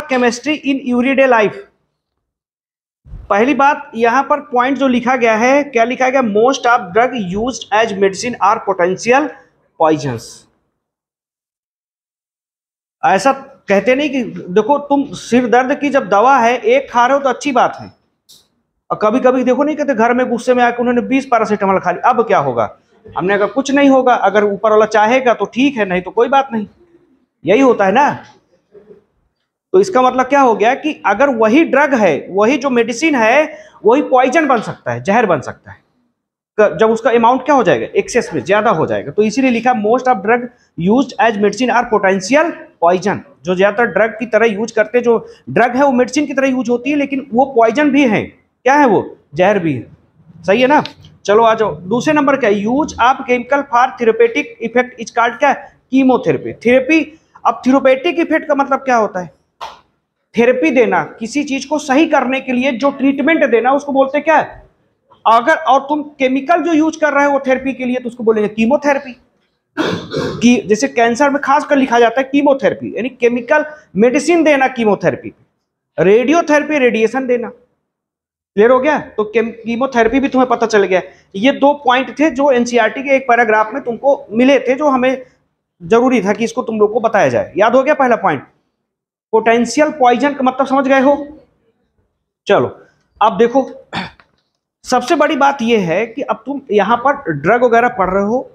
Chemistry in everyday life. पहली बात यहां पर पॉइंट जो लिखा गया है, क्या लिखा गया? Most of drug used as medicine are potential poisons. ऐसा कहते नहीं कि देखो तुम सिर दर्द की जब दवा है एक खा रहे हो तो अच्छी बात है, और कभी कभी देखो नहीं कहते घर में गुस्से में आकर उन्होंने 20 पैरासीटामोल खा ली, अब क्या होगा? हमने कहा कुछ नहीं होगा, अगर ऊपर वाला चाहेगा तो ठीक है, नहीं तो कोई बात नहीं। यही होता है ना। तो इसका मतलब क्या हो गया कि अगर वही ड्रग है, वही जो मेडिसिन है, वही पॉइजन बन सकता है, जहर बन सकता है, जब उसका अमाउंट क्या हो जाएगा? एक्सेस में ज्यादा हो जाएगा। तो इसीलिए लिखा most of drug used as medicine are potential poison. जो ज्यादातर ड्रग की तरह यूज करते, जो ड्रग है वो मेडिसिन की तरह यूज होती है, लेकिन वो पॉइजन भी है। क्या है वो? जहर भी है। सही है ना? चलो आ जाओ, दूसरे नंबर क्या? Use of chemical for therapeutic effect is called क्या? कीमोथेरेपी। थेरेपी, अब थेरेपेटिक इफेक्ट का मतलब क्या होता है? थेरेपी देना, किसी चीज को सही करने के लिए जो ट्रीटमेंट देना, उसको बोलते क्या है? अगर और तुम केमिकल जो यूज कर रहे हो वो थेरेपी के लिए, तो उसको बोलेंगे कीमोथेरेपी। कि जैसे कैंसर में खासकर लिखा जाता है कीमोथेरेपी, यानी केमिकल मेडिसिन देना कीमोथेरेपी। रेडियोथेरेपी, रेडिएशन देना। क्लियर हो गया? तो कीमोथेरेपी भी तुम्हें पता चल गया। ये 2 पॉइंट थे जो एनसीईआरटी के एक पैराग्राफ में तुमको मिले थे, जो हमें जरूरी था कि इसको तुम लोग को बताया जाए। याद हो गया पहला पॉइंट? पोटेंशियल पॉइजन का मतलब समझ गए हो? चलो अब देखो, सबसे बड़ी बात यह है कि अब तुम यहां पर ड्रग वगैरह पढ़ रहे हो,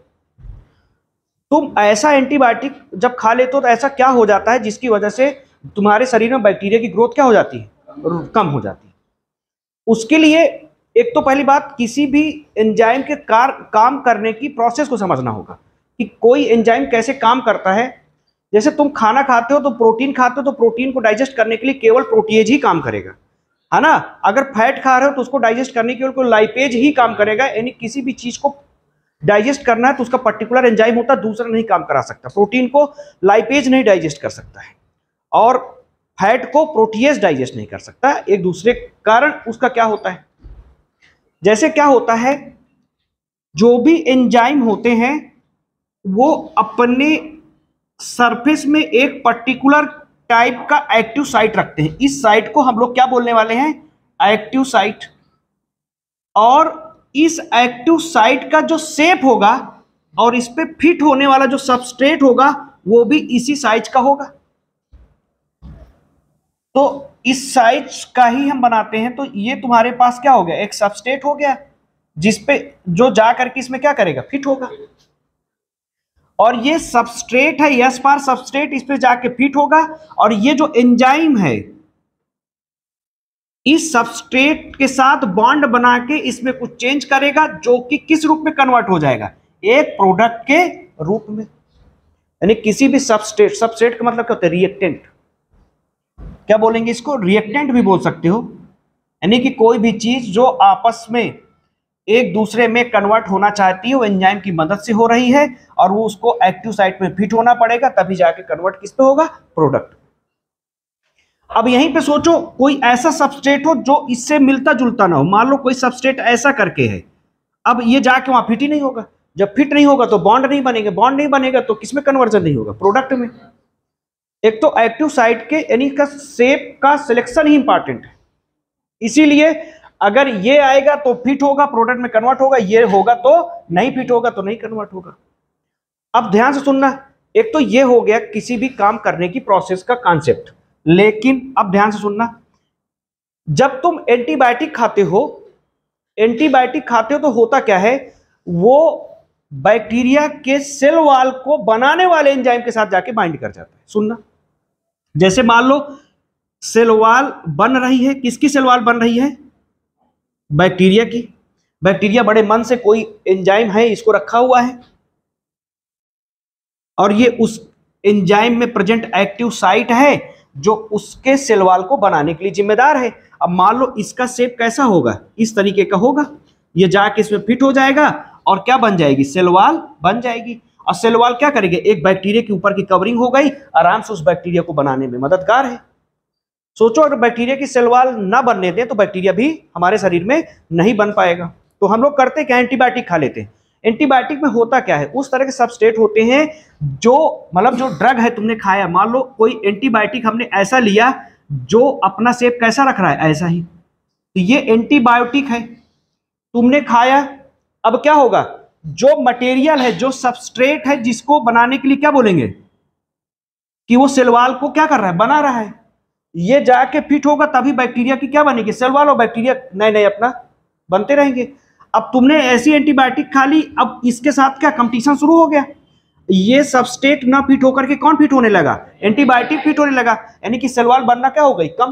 तुम ऐसा एंटीबायोटिक जब खा लेते हो तो ऐसा क्या हो जाता है जिसकी वजह से तुम्हारे शरीर में बैक्टीरिया की ग्रोथ क्या हो जाती है? कम हो जाती है। उसके लिए एक तो पहली बात, किसी भी एंजाइम के काम करने की प्रोसेस को समझना होगा कि कोई एंजाइम कैसे काम करता है। जैसे तुम खाना खाते हो तो प्रोटीन खाते हो, तो प्रोटीन को डाइजेस्ट करने के लिए केवल प्रोटीएज ही काम करेगा, है ना? अगर फैट खा रहे हो तो उसको डाइजेस्ट करने के लिए कोई लाइपेज ही काम करेगा। यानी किसी भी चीज को डाइजेस्ट करना है तो उसका पर्टिकुलर एंजाइम होता है, दूसरा नहीं काम करा सकता। प्रोटीन को लाइपेज नहीं डाइजेस्ट कर सकता है, और फैट को प्रोटीएज डाइजेस्ट नहीं कर सकता। एक दूसरे कारण उसका क्या होता है? जैसे क्या होता है, जो भी एंजाइम होते हैं वो अपने सरफेस में एक पर्टिकुलर टाइप का एक्टिव साइट रखते हैं। इस साइट को हम लोग क्या बोलने वाले हैं? Active site. और इस एक्टिव साइट का जो शेप होगा और इस पे फिट होने वाला जो सबस्ट्रेट होगा वो भी इसी साइज का होगा। तो इस साइज का ही हम बनाते हैं। तो ये तुम्हारे पास क्या हो गया? एक सबस्ट्रेट हो गया, जिसपे जो जा करके इसमें क्या करेगा? फिट होगा। और ये सबस्ट्रेट है, यस पार सबस्ट्रेट, इस पे जाके फिट होगा। और ये जो एंजाइम है इस सबस्ट्रेट के साथ बॉन्ड बना के इसमें कुछ चेंज करेगा, जो कि किस रूप में कन्वर्ट हो जाएगा? एक प्रोडक्ट के रूप में। यानी किसी भी सबस्ट्रेट, सबस्ट्रेट का मतलब क्या होता है? रिएक्टेंट। क्या बोलेंगे इसको? रिएक्टेंट भी बोल सकते हो। यानी कि कोई भी चीज जो आपस में एक दूसरे में कन्वर्ट होना चाहती है वो एंजाइम की मदद से हो रही है, और वो उसको एक्टिव साइट में फिट होना पड़ेगा, तभी जाके कन्वर्ट किस पे होगा? प्रोडक्ट। अब यहीं पे सोचो, कोई ऐसा सबस्ट्रेट हो जो इससे मिलता जुलता ना हो। मान लो कोई सबस्ट्रेट ऐसा करके है, अब ये जाके वहां फिट ही नहीं होगा। जब फिट नहीं होगा तो बॉन्ड नहीं बनेगा, बॉन्ड नहीं बनेगा तो किसमें कन्वर्जन नहीं होगा? प्रोडक्ट में। एक तो एक्टिव साइट के यानी का शेप का सिलेक्शन ही इंपॉर्टेंट है। इसीलिए अगर ये आएगा तो फिट होगा, प्रोडक्ट में कन्वर्ट होगा, ये होगा तो नहीं फिट होगा, तो नहीं कन्वर्ट होगा। अब ध्यान से सुनना, एक तो ये हो गया किसी भी काम करने की प्रोसेस का कॉन्सेप्ट। लेकिन अब ध्यान से सुनना, जब तुम एंटीबायोटिक खाते हो, एंटीबायोटिक खाते हो तो होता क्या है? वो बैक्टीरिया के सेल वॉल को बनाने वाले एंजाइम के साथ जाके बाइंड कर जाता है। सुनना, जैसे मान लो सेल वॉल बन रही है, किसकी सेल वॉल बन रही है? बैक्टीरिया की। बैक्टीरिया बड़े मन से कोई एंजाइम है इसको रखा हुआ है, और ये उस एंजाइम में प्रेजेंट एक्टिव साइट है जो उसके सेल वॉल को बनाने के लिए जिम्मेदार है। अब मान लो इसका शेप कैसा होगा? इस तरीके का होगा। ये जाके इसमें फिट हो जाएगा और क्या बन जाएगी? सेल वॉल बन जाएगी। और सेल वॉल क्या करेगी? एक बैक्टीरिया के ऊपर की कवरिंग हो गई, आराम से उस बैक्टीरिया को बनाने में मददगार है। सोचो अगर बैक्टीरिया की सेल वॉल ना बनने दें तो बैक्टीरिया भी हमारे शरीर में नहीं बन पाएगा। तो हम लोग करते क्या? एंटीबायोटिक खा लेते हैं। एंटीबायोटिक में होता क्या है? उस तरह के सबस्ट्रेट होते हैं जो मतलब जो ड्रग है तुमने खाया, मान लो कोई एंटीबायोटिक हमने ऐसा लिया जो अपना शेप कैसा रख रहा है, ऐसा ही। तो ये एंटीबायोटिक है, तुमने खाया, अब क्या होगा, जो मटेरियल है, जो सबस्ट्रेट है, जिसको बनाने के लिए क्या बोलेंगे कि वो सेल वॉल को क्या कर रहा है, बना रहा है, ये जाके फिट होगा तभी बैक्टीरिया की क्या बनेगी, सेल वॉल, और बैक्टीरिया नए नए अपना बनते रहेंगे। अब तुमने ऐसी एंटीबायोटिक खा ली, अब इसके साथ क्या कंपटीशन शुरू हो गया, ये सबस्ट्रेट ना फिट होकर के कौन फिट होने लगा, एंटीबायोटिक फिट होने लगा, यानी कि सेल वॉल बनना क्या हो गई, कम।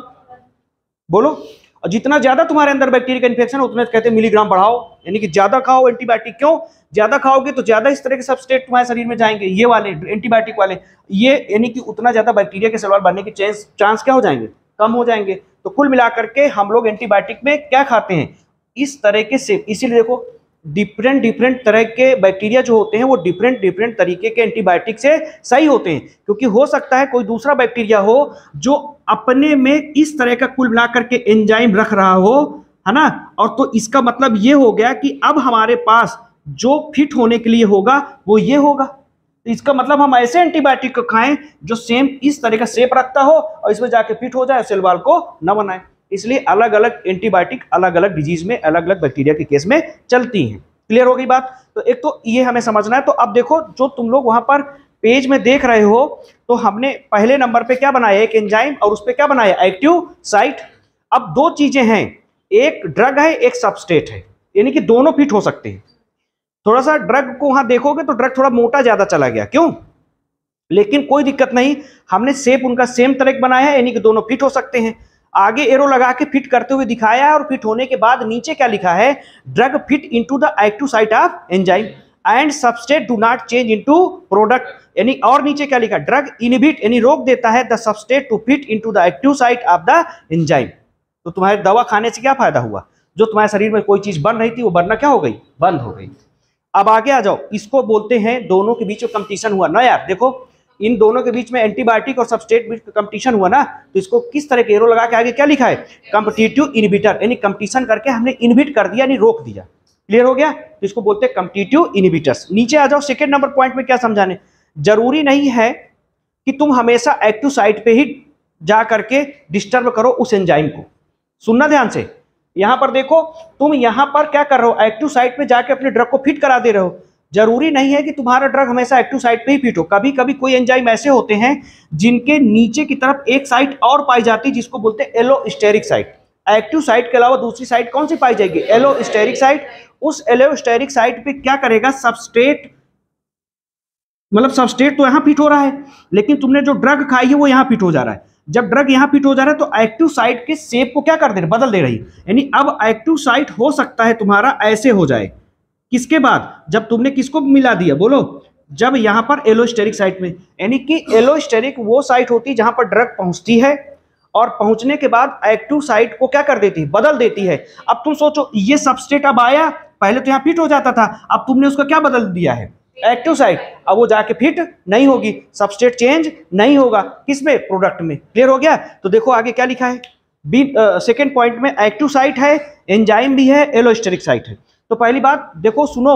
बोलो, और जितना ज्यादा तुम्हारे अंदर बैक्टीरिया का इन्फेक्शन उतने कहते हैं मिलीग्राम बढ़ाओ, यानी कि ज्यादा खाओ एंटीबायोटिक। क्यों ज्यादा खाओगे तो ज्यादा इस तरह के सबस्ट्रेट तुम्हारे शरीर में जाएंगे, ये वाले एंटीबायोटिक वाले, ये यानी कि उतना ज्यादा बैक्टीरिया के सेल वॉल बनने के चांस क्या हो जाएंगे, कम हो जाएंगे। तो कुल मिलाकर के हम लोग एंटीबायोटिक में क्या खाते हैं, इस तरह के से। इसीलिए देखो डिफरेंट तरह के बैक्टीरिया जो होते हैं वो डिफरेंट तरीके के एंटीबायोटिक से सही होते हैं, क्योंकि हो सकता है कोई दूसरा बैक्टीरिया हो जो अपने में इस तरह का कुल मिलाकर के एंजाइम रख रहा हो, है ना। और तो इसका मतलब ये हो गया कि अब हमारे पास जो फिट होने के लिए होगा वो ये होगा। तो इसका मतलब हम ऐसे एंटीबायोटिक को खाएं जो सेम इस तरह का शेप रखता हो और इसमें जाके फिट हो जाए, सेल वॉल को न बनाए। इसलिए अलग अलग एंटीबायोटिक अलग अलग डिजीज में, अलग अलग बैक्टीरिया के केस में चलती हैं। क्लियर हो गई बात। तो एक तो ये हमें समझना है। तो अब देखो, जो तुम लोग वहां पर पेज में देख रहे हो, तो हमने पहले नंबर पे क्या बनाया, एक एंजाइम, और उस पे क्या बनाया, एक्टिव साइट। अब दो चीजें हैं, एक ड्रग है, एक सबस्ट्रेट है, यानी कि दोनों फिट हो सकते हैं। थोड़ा सा ड्रग को वहां देखोगे तो ड्रग थोड़ा मोटा ज्यादा चला गया, क्यों, लेकिन कोई दिक्कत नहीं, हमने शेप उनका सेम तरह का बनाया है, यानी कि दोनों फिट हो सकते हैं। आगे एरो लगा के फिट करते हुए दिखाया है, और फिट होने के बाद नीचे क्या लिखा है, drug fit into the active site of enzyme and substrate do not change into product, यानी और नीचे क्या लिखा, ड्रग इनहिबिट यानी रोक देता है the substrate to fit into the active site of the enzyme. तो तुम्हारे दवा खाने से क्या फायदा हुआ, जो तुम्हारे शरीर में कोई चीज बन रही थी वो बनना क्या हो गई, बंद हो गई। अब आगे आ जाओ, इसको बोलते हैं दोनों के बीच में कंपटीशन हुआ ना यार। देखो इन दोनों के बीच में एंटीबायोटिक और सबस्ट्रेट बीच कंपटीशन हुआ ना, तो इसको किस तरह के एरो लगा के आगे क्या लिखा है, कॉम्पिटिटिव इनहिबिटर, यानी कंपटीशन करके हमने इनहिबिट कर दिया, यानी रोक दिया। क्लियर हो गया। तो इसको बोलते हैं कॉम्पिटिटिव इनहिबिटर्स। नीचे आ जाओ, सेकंड नंबर पॉइंट में क्या समझाने, जरूरी नहीं है कि तुम हमेशा एक्टिव साइट पे ही जा करके डिस्टर्ब करो उस एंजाइम को। सुनना ध्यान से, यहां पर देखो, तुम यहां पर क्या कर रहे हो, एक्टिव साइट पे जाके अपने ड्रग को फिट करा दे रहे हो। जरूरी नहीं है कि तुम्हारा ड्रग हमेशा एक्टिव साइट पे ही फिट हो। कभी कभी कोई एंजाइम ऐसे होते हैं जिनके नीचे की तरफ एक साइट और पाई जाती है, जिसको बोलते हैं एलोस्टेरिक साइट। एक्टिव साइट के अलावा दूसरी साइट कौन सी पाई जाएगी, एलोस्टेरिक साइट। उस एलोस्टेरिक साइट पे क्या करेगा, सबस्ट्रेट, मतलब सबस्ट्रेट तो यहां फिट हो रहा है, लेकिन तुमने जो ड्रग खाई है वो यहां फिट हो जा रहा है। जब ड्रग यहां फिट हो जा रहा है तो एक्टिव साइट के शेप को क्या कर दे रही, बदल दे रही, यानी अब एक्टिव साइट हो सकता है तुम्हारा ऐसे हो जाए। किसके बाद, जब तुमने किसको मिला दिया, बोलो, जब यहां पर एलोस्टेरिक साइट में, यानी कि एलोस्टेरिक वो साइट होती है जहां पर ड्रग पहुंचती है और पहुंचने के बाद एक्टिव साइट को क्या कर देती है, बदल देती है। अब तुम सोचो, ये सबस्ट्रेट अब आया, पहले तो यहां फिट हो जाता था, अब तुमने उसको क्या बदल दिया है, एक्टिव साइट। अब वो जाके फिट नहीं होगी, सबस्ट्रेट चेंज नहीं होगा, किसमें, प्रोडक्ट में। क्लियर हो गया। तो देखो आगे क्या लिखा है, सेकेंड पॉइंट में एक्टिव साइट है, एंजाइम भी है, एलोस्टेरिक साइट है। तो पहली बात देखो, सुनो,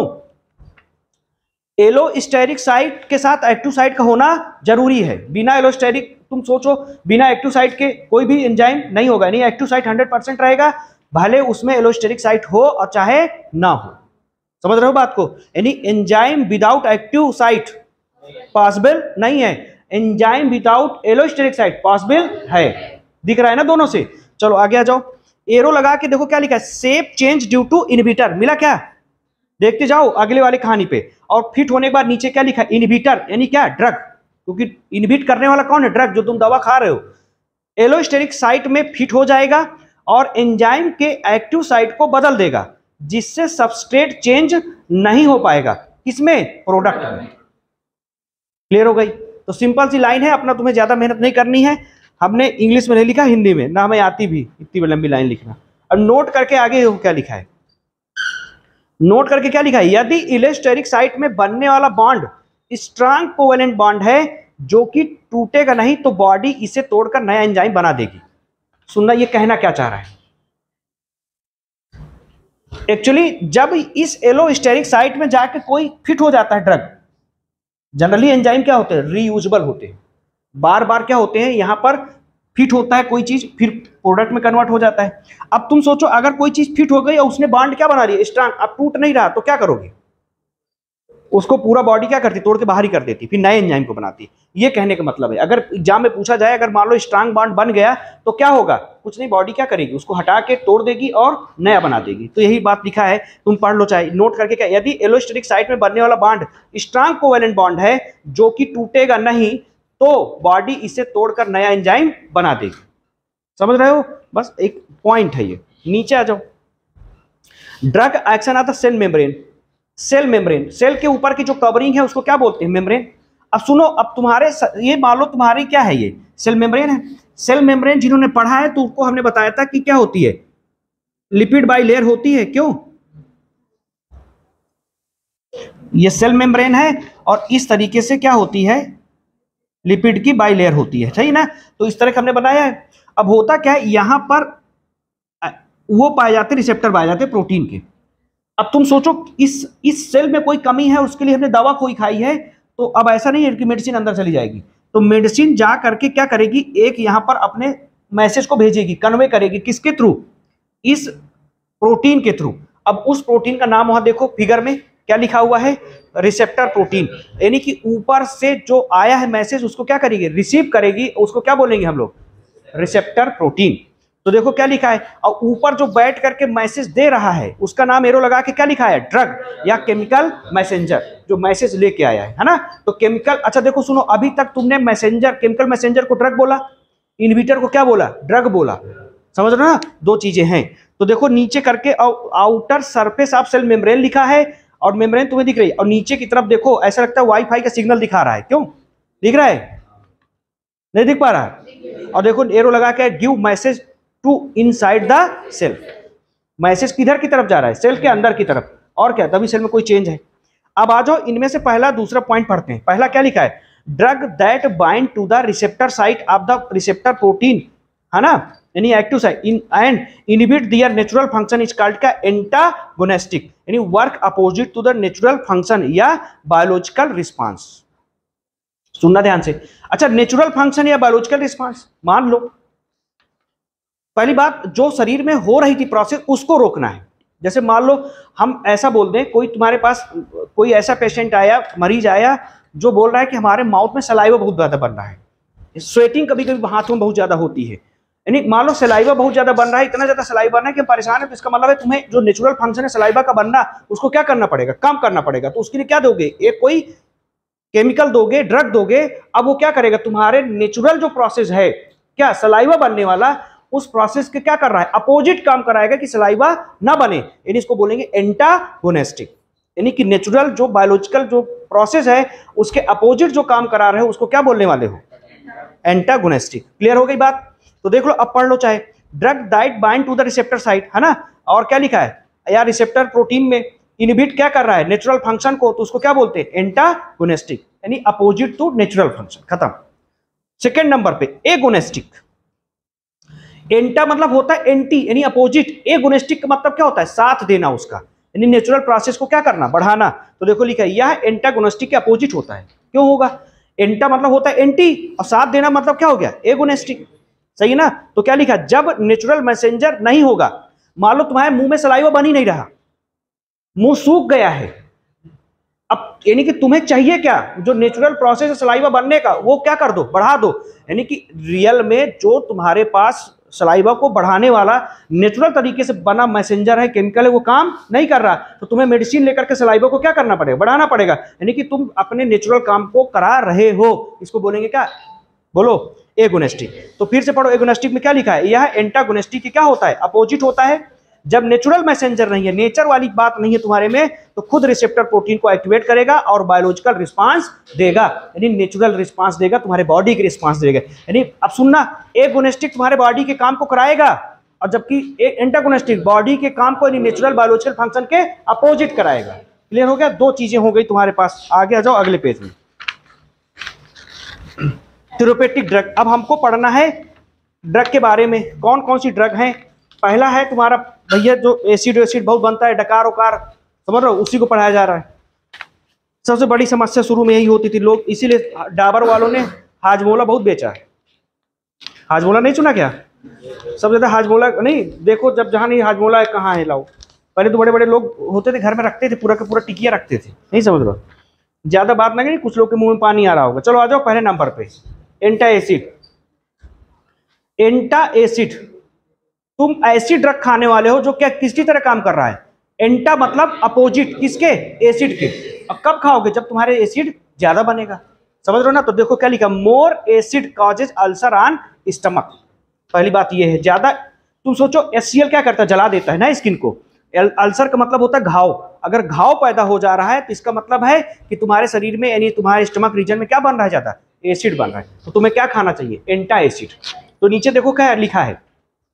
एलोस्टेरिक साइट के साथ एक्टिव साइट का होना जरूरी है। बिना एलोस्टेरिक, तुम सोचो, बिना एक्टिव साइट के कोई भी एंजाइम नहीं होगा, नहीं, एक्टिव साइट 100% रहेगा, भले उसमें एलोस्टेरिक साइट हो और चाहे ना हो। समझ रहे हो बात को, यानी enzyme without active site possible नहीं है, enzyme without allosteric site possible है। दिख रहा है ना दोनों से। चलो आगे आ जाओ, एरो लगा के देखो क्या लिखा है, shape change due to inhibitor. मिला क्या, देखते जाओ अगले वाले कहानी पे। और फिट होने के बाद नीचे क्या लिखा है, इनहिबिटर, यानी क्या, ड्रग, क्योंकि इनहिबिट करने वाला कौन है, ड्रग, जो तुम दवा खा रहे हो। एलोस्टेरिक साइट में फिट हो जाएगा और एंजाइम के एक्टिव साइट को बदल देगा, जिससे सबस्ट्रेट चेंज नहीं हो पाएगा, किसमें, प्रोडक्ट में। क्लियर हो गई। तो सिंपल सी लाइन है, अपना तुम्हें ज्यादा मेहनत नहीं करनी है। हमने इंग्लिश में नहीं लिखा, हिंदी में, ना हमें आती भी इतनी लंबी लाइन लिखना। और नोट करके आगे क्या लिखा है, नोट करके क्या लिखा है, यदि एलोस्टेरिक साइट में बनने वाला बॉन्ड स्ट्रांग कोवेलेंट बॉन्ड है जो कि टूटेगा नहीं, तो बॉडी इसे तोड़कर नया एंजाइम बना देगी। सुनना, ये कहना क्या चाह रहा है, एक्चुअली जब इस एलोस्टेरिक साइट में जाके कोई फिट हो जाता है ड्रग, जनरली एंजाइम क्या होते हैं, रीयूजेबल होते हैं, बार बार क्या होते हैं, यहां पर फिट होता है कोई चीज, फिर प्रोडक्ट में कन्वर्ट हो जाता है। अब तुम सोचो अगर कोई चीज फिट हो गई और उसने बॉन्ड क्या बना दिया, स्ट्रांग, अब टूट नहीं रहा तो क्या करोगे, उसको पूरा बॉडी क्या करती, तोड़ के बाहर ही कर देती, फिर नए एंजाइम को बनाती। ये कहने का मतलब है, अगर एग्जाम में पूछा जाए, अगर मान लो स्ट्रांग बॉन्ड बन गया तो क्या होगा, कुछ नहीं, बॉडी क्या करेगी, उसको हटा के तोड़ देगी और नया बना देगी। तो यही बात लिखा है, तुम पढ़ लो चाहे नोट करके। क्या, यदि एलोस्टेरिक साइट में बनने वाला बॉन्ड स्ट्रांग कोवेलेंट बॉन्ड है जो कि टूटेगा नहीं, तो बॉडी इसे तोड़कर नया एंजाइम बना देगी। समझ रहे हो, बस एक पॉइंट है ये। नीचे आ जाओ, ड्रग एक्शन आता cell membrane. Cell membrane, cell के ऊपर की जो कवरिंग है उसको क्या बोलते हैं, मेम्ब्रेन। अब सुनो, अब तुम्हारे ये मान लो तुम्हारी क्या है, ये सेल मेम्ब्रेन है। सेल मेम्ब्रेन जिन्होंने पढ़ा है तो उनको हमने बताया था कि क्या होती है, लिपिड बाइलेयर होती है। क्यों, ये सेल मेम्ब्रेन है और इस तरीके से क्या होती है, लिपिड की बाइलेयर होती है, सही ना। तो इस तरह का हमने बनाया है। अब होता क्या है, यहां पर वो पाए जाते, रिसेप्टर पाए जाते प्रोटीन के। अब तुम सोचो इस सेल में कोई कमी है, उसके लिए हमने दवा कोई खाई है, तो अब ऐसा नहीं है कि मेडिसिन अंदर चली जाएगी, तो मेडिसिन जा करके क्या करेगी, एक यहां पर अपने मैसेज को भेजेगी, कन्वे करेगी, किसके थ्रू, इस प्रोटीन के थ्रू। अब उस प्रोटीन का नाम वहां देखो फिगर में क्या लिखा हुआ है, रिसेप्टर प्रोटीन। यानी कि ऊपर से जो आया है मैसेज उसको क्या करेगी, रिसीव करेगी, उसको क्या बोलेंगे हम लोग, रिसेप्टर प्रोटीन। तो देखो क्या लिखा है, और ऊपर जो बैठ करके मैसेज दे रहा है उसका नाम एरो लगा के क्या लिखा है, ड्रग या केमिकल मैसेंजर, जो मैसेज लेके आया है ना। तो केमिकल, अच्छा देखो सुनो, अभी तक तुमने मैसेंजर, केमिकल मैसेंजर को ड्रग बोला, इनहिबिटर को क्या बोला, ड्रग बोला। समझ रहे हो ना, दो चीजें हैं। तो देखो नीचे करके outer surface of cell membrane लिखा है, और मेम्ब्रेन तुम्हें दिख रही है, और नीचे की तरफ देखो ऐसा लगता है वाईफाई का सिग्नल दिखा रहा है। क्यों दिख रहा है, नहीं दिख पा रहा है। और देखो एरो लगा के give message to inside the cell, message किधर की तरफ जा रहा है, सेल के अंदर की तरफ, और क्या, तभी सेल में कोई चेंज है। अब आ जाओ, इनमें से पहला दूसरा पॉइंट पढ़ते हैं। पहला क्या लिखा है, drug that bind to the receptor site of the receptor protein, है ना, यानी active site in and inhibit their natural function is called का एंटागोनिस्टिक, यानी work opposite to the natural function या बायोलॉजिकल रिस्पांस। सुनना ध्यान से। अच्छा, नेचुरल फंक्शन या बायोलॉजिकल रिस्पांस, मान लो पहली बात, जो शरीर में हो रही थी प्रोसेस उसको रोकना है। जैसे मान लो हम ऐसा बोल दें, कोई तुम्हारे पास कोई ऐसा पेशेंट आया, मरीज आया, जो बोल रहा है कि हमारे माउथ में सलाइवा बहुत ज्यादा बन रहा है, स्वेटिंग कभी कभी हाथों में बहुत ज्यादा होती है, यानी मान लो सलाइवा बहुत ज्यादा बन रहा है, इतना ज्यादा सलाइवा बन रहा है कि हम परेशान है, तो इसका मतलब है तुम्हें जो नेचुरल फंक्शन है सलाइवा का बनना, उसको क्या करना पड़ेगा, कम करना पड़ेगा। तो उसके लिए क्या दोगे, एक कोई केमिकल दोगे, ड्रग दोगे। अब वो क्या करेगा, तुम्हारे नेचुरल जो प्रोसेस है, क्या सलाइवा बनने वाला, उस प्रोसेस के क्या कर रहा है, अपोजिट काम कराएगा कि सलाइवा ना बने, यानी इसको बोलेंगे एंटागोनिस्टिक। यानी कि नेचुरल जो बायोलॉजिकल जो प्रोसेस है उसके अपोजिट जो काम करा रहे हो उसको क्या बोलने वाले हो, एंटागोनिस्टिक। क्लियर हो गई बात। तो देख लो, अब पढ़ लो चाहे, drug that bind to the receptor site, है ना, और क्या लिखा है यार, रिसेप्टर प्रोटीन में इनहिबिट क्या कर रहा है, नेचुरल फंक्शन को, तो उसको क्या बोलते हैं, एंटागोनिस्टिक, यानी अपोजिट टू नेचुरल फंक्शन, खत्म। सेकेंड नंबर पे एगोनिस्टिक। एंटा मतलब होता है एंटी, यानी अपोजिट। एगोनिस्टिक का मतलब क्या होता है, साथ देना उसका, यानी नेचुरल प्रोसेस को क्या करना, बढ़ाना। तो देखो लिखा है, यह एंटागोनिस्टिक के अपोजिट होता है। क्यों होगा, एंटा मतलब होता है एंटी, और साथ देना मतलब क्या हो गया, एगोनिस्टिक, सही है ना। तो क्या लिखा, जब नेचुरल मैसेंजर नहीं होगा, मान लो तुम्हारे मुंह में सलाइवा बन ही नहीं रहा, मुंह सूख गया है, अब यानी कि तुम्हें चाहिए क्या, जो नेचुरल प्रोसेस है सलाइवा बनने का, वो क्या कर दो, बढ़ा दो। यानी कि रियल में जो तुम्हारे पास सलाइवा को बढ़ाने वाला नेचुरल तरीके से बना मैसेंजर है, केमिकल है, वो काम नहीं कर रहा, तो तुम्हें मेडिसिन लेकर के सलाइवा को क्या करना पड़ेगा, बढ़ाना पड़ेगा। यानी कि तुम अपने नेचुरल काम को करा रहे हो, इसको बोलेंगे क्या, बोलो एगोनिस्टिक। तो फिर से पढ़ो, एगोनिस्टिक में क्या लिखा है, यह एंटागोनिस्टिक क्या होता है, अपोजिट होता है। जब नेचुरल मैसेंजर नहीं है, नेचर वाली बात नहीं है तुम्हारे में, तो खुद रिसेप्टर प्रोटीन को एक्टिवेट करेगा और बायोलॉजिकल रिस्पांस देगा, यानी नेचुरल रिस्पांस देगा, तुम्हारे बॉडी की रिस्पांस देगा। यानी अब सुनना, एगोनिस्टिक तुम्हारे बॉडी के काम को कराएगा, और जबकि एंटागोनिस्टिक बॉडी के काम को, यानी नेचुरल बायोलॉजिकल फंक्शन के अपोजिट कराएगा। क्लियर हो गया, दो चीजें हो गई तुम्हारे पास। आगे आ जाओ अगले पेज में, थेरेप्यूटिक ड्रग। अब हमको पढ़ना है ड्रग के बारे में, कौन कौन सी ड्रग हैं। पहला है तुम्हारा भैया, जो एसिड वेसिड बहुत बनता है, डकार उकार, समझ रहे हो, उसी को पढ़ाया जा रहा है। सबसे बड़ी समस्या शुरू में यही होती थी, लोग इसीलिए डाबर वालों ने हाजमोला बहुत बेचा है। हाजमोला नहीं सुना क्या? सब ज्यादा हाजमोला नहीं, देखो जब जहाँ नहीं हाजमोला है कहाँ है लाओ। पहले तो बड़े बड़े लोग होते थे घर में रखते थे, पूरा का पूरा टिकिया रखते थे, नहीं समझ रहे? ज्यादा बात ना करिए, कुछ लोग के मुंह में पानी आ रहा होगा। चलो आ जाओ पहले नंबर पे, एंटा एसिड। एंटा एसिड, तुम एसिड ड्रग खाने वाले हो जो क्या किसकी तरह काम कर रहा है? एंटा मतलब अपोजिट, किसके? एसिड के। अब कब खाओगे? जब तुम्हारे एसिड ज्यादा बनेगा, समझ रहे हो ना? तो देखो क्या लिखा, more acid causes ulcer on stomach. पहली बात ये है, ज्यादा तुम सोचो HCl क्या करता है? जला देता है ना स्किन को। अल्सर का मतलब होता है घाव। अगर घाव पैदा हो जा रहा है तो इसका मतलब है कि तुम्हारे शरीर में यानी तुम्हारे स्टमक रीजन में क्या बन रहा है? ज्यादा एसिड बन रहा है। तो तुम्हें क्या खाना चाहिए? Antacid. तो नीचे देखो क्या लिखा है,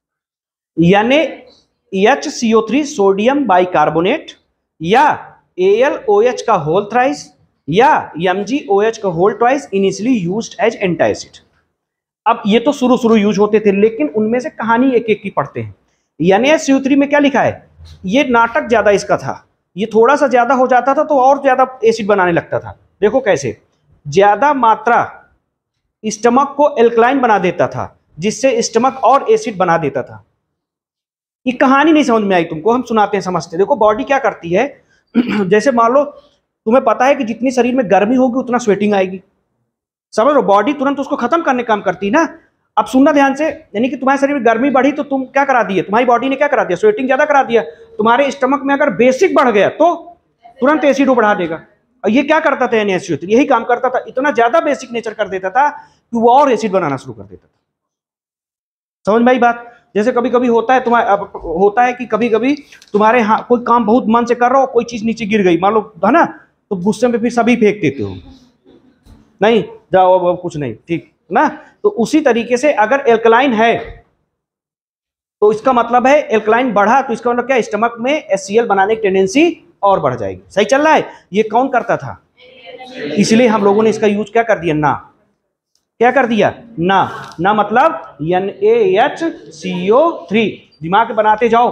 NaHCO3 सोडियम बाइकार्बोनेट या AlOH का होल थ्राइस या MgOH का whole twice initially used as antacid. अब ये तो शुरू यूज होते थे, लेकिन उनमें से कहानी एक एक की पढ़ते हैं। NaHCO3 में क्या लिखा है? ये नाटक ज्यादा इसका था, ये थोड़ा सा ज्यादा हो जाता था तो और ज्यादा एसिड बनाने लगता था। देखो कैसे, ज्यादा मात्रा स्टमक को एल्कलाइन बना देता था, जिससे स्टमक और एसिड बना देता था। ये कहानी नहीं समझ में आई तुमको, हम सुनाते हैं समझते। देखो बॉडी क्या करती है जैसे मान लो तुम्हें पता है कि जितनी शरीर में गर्मी होगी उतना स्वेटिंग आएगी, समझ लो, बॉडी तुरंत उसको खत्म करने काम करती है ना। अब सुनना ध्यान से, यानी कि तुम्हारे शरीर में गर्मी बढ़ी तो तुम क्या करा दिए? तुम्हारी बॉडी ने क्या करा दिया? स्वेटिंग ज्यादा करा दिया। तुम्हारे स्टमक में अगर बेसिक बढ़ गया तो तुरंत एसिड बढ़ा देगा। और ये क्या करता था? NaHCO3 यही काम करता था, इतना ज्यादा बेसिक नेचर कर देता था कि वो और एसिड बनाना शुरू कर देता था। समझ में आई बात? जैसे कभी कभी होता है होता है कि कभी कभी तुम्हारे कोई काम बहुत मन से कर रहे हो, कोई चीज नीचे गिर गई मान लो, है ना, तो गुस्से में फिर सभी फेंक देते हो, नहीं जाओ अब कुछ नहीं, ठीक ना? तो उसी तरीके से अगर एल्कलाइन है तो इसका मतलब है एल्कलाइन बढ़ा तो इसका मतलब क्या? स्टमक में HCl बनाने की टेंडेंसी और बढ़ जाएगी। सही चल रहा है? ये कौन करता था? इसलिए हम लोगों ने इसका यूज क्या कर दिया? ना, क्या कर दिया? ना मतलब NaHCO3। दिमाग बनाते जाओ,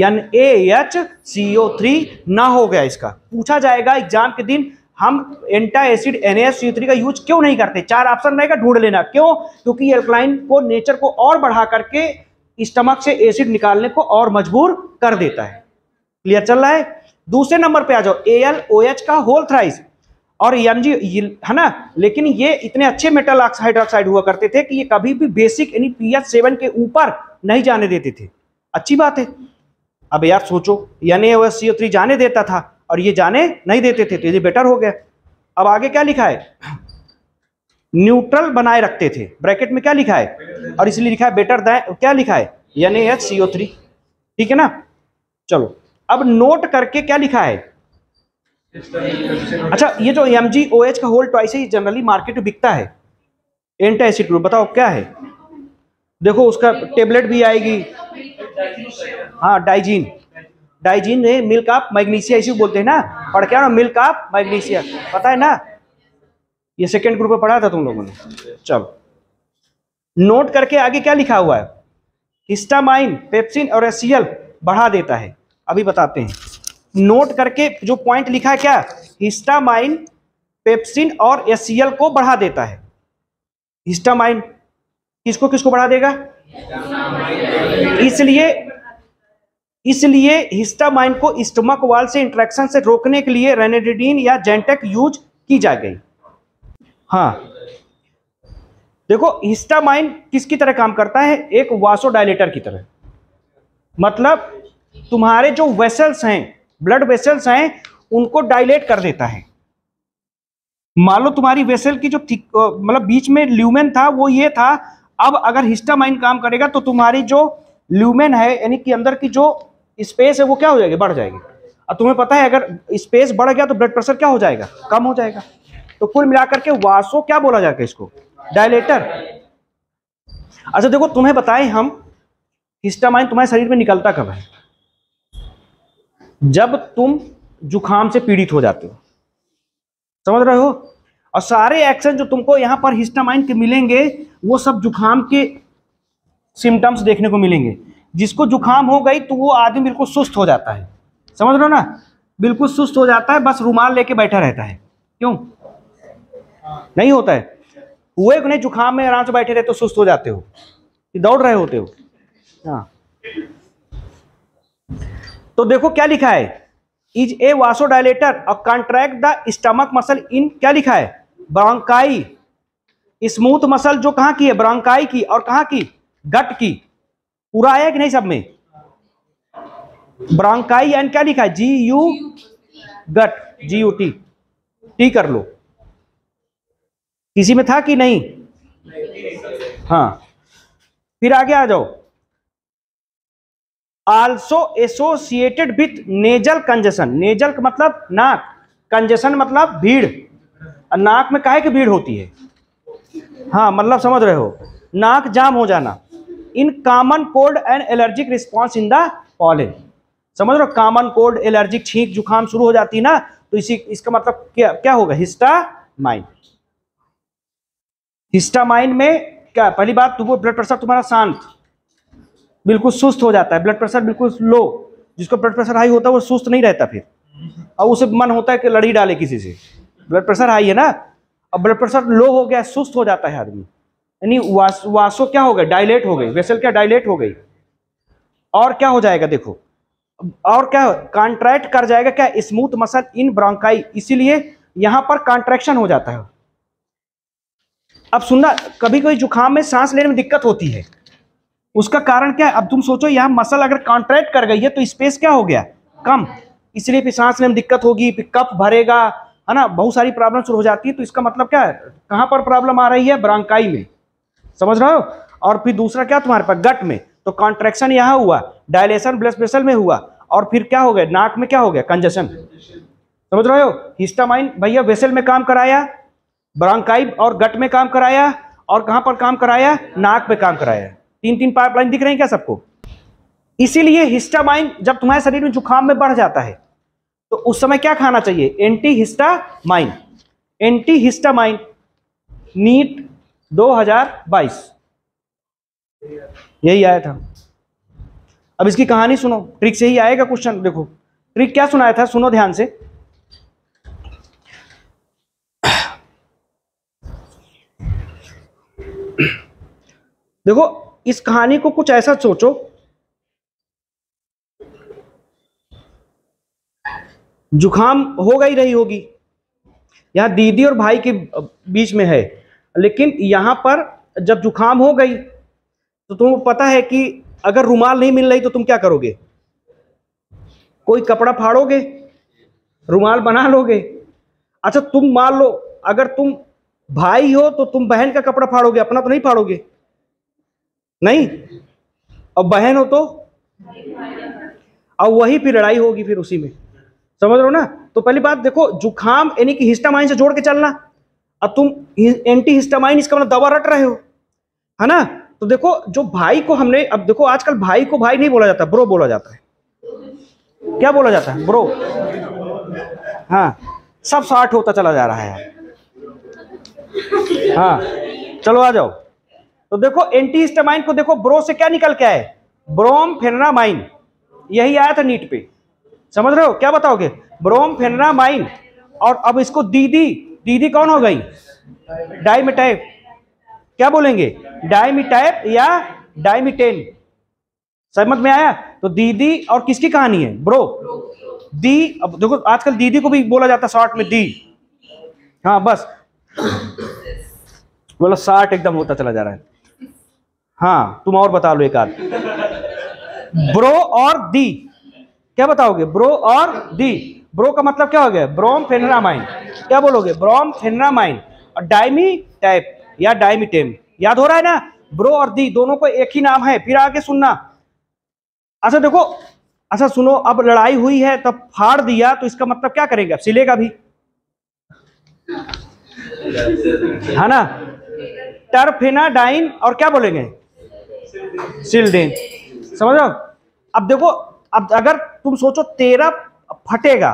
NaHCO3 ना हो गया। इसका पूछा जाएगा एग्जाम के दिन, हम एंटा एसिड NaHCO3 का यूज क्यों नहीं करते? 4 ऑप्शन रहेगा, ढूंढ लेना। क्यों? क्योंकि एल्कलाइन को नेचर को और बढ़ा करके स्टमक से एसिड निकालने को और मजबूर कर देता है। क्लियर चल रहा है? दूसरे नंबर पे आ जाओ, AlOH का होल थ्राइस और Mg, है ना, लेकिन ये इतने अच्छे मेटल हाइड्रोक्साइड हुआ करते थे कि ये कभी भी बेसिक यानी pH 7 के ऊपर नहीं जाने देते थे। अच्छी बात है। अब यार सोचो, NaOH जाने देता था और ये जाने नहीं देते थे, तो ये बेटर हो गया। अब आगे क्या लिखा है? न्यूट्रल बनाए रखते थे, ब्रैकेट में क्या लिखा है? और इसलिए लिखा है बेटर दैन, क्या लिखा है? NaHCO3। ठीक है ना? चलो अब नोट करके क्या लिखा है? अच्छा, ये जो MgOH का होल ट्वाइस है, जनरली मार्केट में बिकता है एंटा एसिड ग्रुप, बताओ क्या है? देखो उसका टेबलेट भी आएगी, हाँ डाइजीन है, मिल्क ऑफ मैग्नीशिया इसी बोलते हैं ना, पढ़ क्या ना, मिल्क ऑफ मैग्नीशिया, पता है ना? ये सेकेंड ग्रुप में पढ़ा था तुम लोगों ने। चलो नोट करके आगे क्या लिखा हुआ है? हिस्टामाइन, पेप्सिन और HCl बढ़ा देता है। अभी बताते हैं, नोट करके जो पॉइंट लिखा है क्या? हिस्टामाइन, पेप्सिन और HCl को बढ़ा देता है। हिस्टामाइन किसको किसको बढ़ा देगा? इसलिए हिस्टामाइन को स्टमक वाल से इंटरेक्शन से रोकने के लिए रेनिडेडिन या जेंटेक यूज की जा गई। हाँ देखो, हिस्टामाइन किसकी तरह काम करता है? एक वासोडायलेटर की तरह। मतलब तुम्हारे जो वेसल्स हैं, ब्लड वेसल्स हैं, उनको डायलेट कर देता है। मान लो तुम्हारी वेसल की जो मतलब बीच में ल्यूमेन था वो ये था, अब अगर हिस्टामाइन काम करेगा तो तुम्हारी जो ल्यूमेन है यानी कि अंदर की जो स्पेस है वो क्या हो जाएगी? बढ़ जाएगी। और तुम्हें पता है अगर स्पेस बढ़ गया तो ब्लड प्रेशर क्या हो जाएगा? कम हो जाएगा। तो कुल मिलाकर के वासो क्या बोला जाएगा इसको? डायलेटर। अच्छा देखो, तुम्हें बताएं हम, हिस्टामाइन तुम्हारे शरीर में निकलता कब है? जब तुम जुखाम से पीड़ित हो जाते हो, समझ रहे हो? और सारे एक्शन जो तुमको यहां पर हिस्टामाइन के मिलेंगे वो सब जुखाम के सिम्टम्स देखने को मिलेंगे। जिसको जुखाम हो गई तो वो आदमी बिल्कुल सुस्त हो जाता है, समझ रहे हो ना? बिल्कुल सुस्त हो जाता है, बस रुमाल लेके बैठा रहता है। क्यों नहीं होता है? हुए कि नहीं जुखाम में आराम से बैठे रहते तो सुस्त हो जाते हो? कि दौड़ रहे होते हो? हाँ, तो देखो क्या लिखा है, इज ए वासोडायलेटर और contract the stomach muscle in, क्या लिखा है, ब्रोंकाई। स्मूथ मसल जो कहाँ की है, ब्रोंकाई की, और कहाँ की, गट की। पूरा आया कि नहीं सब में? ब्रोंकाई एंड क्या लिखा है, G U, gut, G U T, T कर लो। किसी में था कि नहीं? हाँ, फिर आगे आ जाओ। Also associated with nasal congestion, nasal का मतलब नाक, कंजेशन मतलब भीड़। नाक में काहे की भीड़ होती है? हाँ, मतलब समझ रहे हो, नाक जाम हो जाना। In common cold and allergic response in the pollen, समझ रहे हो, कॉमन कोल्ड, एलर्जिक, छींक जुकाम शुरू हो जाती है ना, तो इसी, इसका मतलब क्या क्या होगा, हिस्टामाइन। हिस्टामाइन में क्या, पहली बात तुमको ब्लड प्रेशर तुम्हारा शांत, बिल्कुल सुस्त हो जाता है, ब्लड प्रेशर बिल्कुल लो। जिसको ब्लड प्रेशर हाई होता है वो सुस्त नहीं रहता फिर, और उसे मन होता है कि लड़ी डाले किसी से। ब्लड प्रेशर हाई है ना, अब ब्लड प्रेशर लो हो गया, सुस्त हो जाता है आदमी, यानी वासो क्या हो गए, डायलेट हो गई, वेसल क्या डायलेट हो गई, और क्या हो जाएगा देखो, और क्या कॉन्ट्रैक्ट कर जाएगा, क्या, स्मूथ मसल इन ब्रोंकाई, इसीलिए यहां पर कॉन्ट्रैक्शन हो जाता है। अब सुनना, कभी कोई जुकाम में सांस लेने में दिक्कत होती है, उसका कारण क्या है? अब तुम सोचो, यहाँ मसल अगर कॉन्ट्रैक्ट कर गई है तो स्पेस क्या हो गया, कम, इसलिए फिर सांस लेने में दिक्कत होगी, फिर कफ भरेगा, है ना, बहुत सारी प्रॉब्लम शुरू हो जाती है। तो इसका मतलब क्या है, कहाँ पर प्रॉब्लम आ रही है, ब्रोंकाई में, समझ रहे हो। और फिर दूसरा क्या तुम्हारे पास, गट में, तो कॉन्ट्रैक्शन यहाँ हुआ, डायलेशन ब्लड वेसल में हुआ, और फिर क्या हो गया, नाक में क्या हो गया, कंजेशन, समझ रहे हो। हिस्टामाइन भैया वेसल में काम कराया, ब्रोंकाई और गट में काम कराया, और कहां पर काम कराया, नाक पे काम कराया। तीन तीन पाइपलाइन दिख रही हैं क्या सबको? इसीलिए हिस्टामाइन जब तुम्हारे शरीर में जुकाम में बढ़ जाता है तो उस समय क्या खाना चाहिए, antihistamine. Antihistamine, NEET 2022 यही आया था। अब इसकी कहानी सुनो, ट्रिक से ही आएगा क्वेश्चन। देखो ट्रिक क्या सुनाया था, सुनो ध्यान से। देखो इस कहानी को कुछ ऐसा सोचो, जुकाम हो गई रही होगी, यहां दीदी और भाई के बीच में है, लेकिन यहां पर जब जुकाम हो गई तो तुम्हें पता है कि अगर रुमाल नहीं मिल रही तो तुम क्या करोगे, कोई कपड़ा फाड़ोगे, रुमाल बना लोगे। अच्छा तुम मान लो अगर तुम भाई हो तो तुम बहन का कपड़ा फाड़ोगे, अपना तो नहीं फाड़ोगे, नहीं, अब बहन हो तो, अब वही फिर लड़ाई होगी फिर उसी में, समझ रहे हो ना। तो पहली बात देखो, जुकाम यानी कि हिस्टामाइन से जोड़ के चलना। अब तुम एंटी हिस्टामाइन, इसका मतलब दवा रट रहे हो, है ना। तो देखो जो भाई को हमने, अब देखो आजकल भाई को भाई नहीं बोला जाता, ब्रो बोला जाता है। क्या बोला जाता है, ब्रो। हाँ, सब शॉर्ट होता चला जा रहा है। हाँ चलो आ जाओ। तो देखो एंटी हिस्टामाइन को देखो, ब्रो से क्या निकल के आए, ब्रोमफेनामाइन, यही आया था नीट पे, समझ रहे हो। क्या बताओगे, ब्रोमफेनामाइन। और अब इसको दीदी, दीदी कौन हो गई, डाइमिटाइप, क्या बोलेंगे, डाइमिटाइप या डाइमिटेन, समझ में आया। तो दीदी और किसकी कहानी है, ब्रो, दी। अब देखो आजकल दीदी को भी बोला जाता है शॉर्ट में दी, हाँ बस बोलो, 60 एकदम होता चला जा रहा है। हाँ तुम और बता लो एक आध, ब्रो और दी, क्या बताओगे, ब्रो और दी। ब्रो का मतलब क्या हो गया, ब्रोमफेनामाइन, क्या बोलोगे, ब्रोमफेनामाइन। और डाइमिटाइप या डाइमिटेम, याद हो रहा है ना, ब्रो और दी दोनों को एक ही नाम है। फिर आगे सुनना, अच्छा देखो, अच्छा सुनो, अब लड़ाई हुई है तब फाड़ दिया तो इसका मतलब क्या करेगा, सिलेगा भी, है ना। टरफेनाडाइन और क्या बोलेंगे, सिल्डेन, समझ रहे हो। अब देखो, अब अगर तुम सोचो तेरा फटेगा,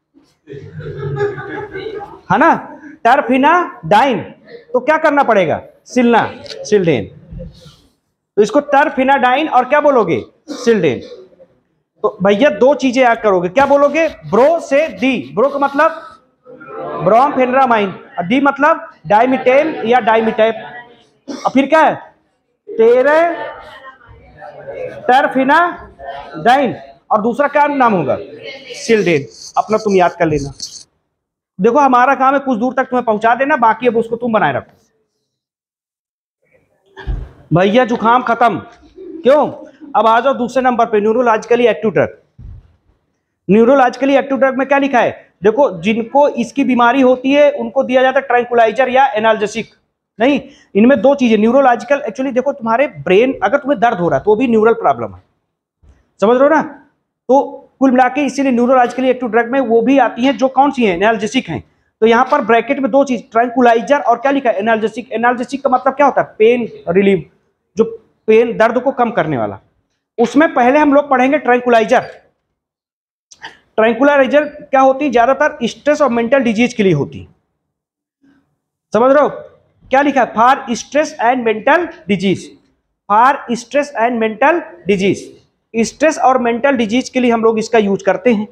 है ना, टरफेनाडाइन, तो क्या करना पड़ेगा, सिलना, सिल्डेन। तो इसको टरफेनाडाइन और क्या बोलोगे, सिल्डेन। तो भैया दो चीजें याद करोगे, क्या बोलोगे, ब्रो से दी, ब्रो का मतलब ब्रोमफेनामाइन, और डी मतलब डाइमिटेन या डाइमिटाइप। और फिर क्या है, टेरेटरफिनाडाइन, और दूसरा क्या नाम होगा? सिल्डेन। अपना तुम याद कर लेना। देखो हमारा काम है कुछ दूर तक तुम्हें पहुंचा देना, बाकी अब उसको तुम बनाए रखो। भैया जुकाम खत्म। क्यों? अब आ जाओ दूसरे नंबर पे, neurologically active drug. Neurologically active drug में क्या लिखा है? देखो जिनको इसकी बीमारी होती है उनको दिया जाता है ट्रैंकुलाइजर या एनाल्जेसिक। नहीं, इनमें दो चीजें। न्यूरोलॉजिकल एक्चुअली देखो तुम्हारे ब्रेन, अगर तुम्हें दर्द हो रहा है तो भी न्यूरल प्रॉब्लम है, समझ रहे हो ना? तो कुल मिला के इसीलिए न्यूरोलॉजिकली एक्टिव ड्रग में वो भी आती हैं जो कौन सी हैं? एनाल्जेसिक हैं। तो यहाँ पर ब्रैकेट में दो चीज, ट्रैंकुलाइजर और क्या लिखा है? एनाल्जेसिक। एनाल्जेसिक का मतलब क्या होता है? पेन रिलीव, जो पेन दर्द को कम करने वाला। उसमें पहले हम लोग पढ़ेंगे ट्रैंकुलाइजर। ट्रैंकुलाइजर क्या होती है? ज्यादातर स्ट्रेस और मेंटल डिजीज के लिए होती है, समझ रहे हो? क्या लिखा है? For stress and mental disease. For stress and mental disease, stress और मेंटल डिजीज के लिए हम लोग इसका यूज करते हैं।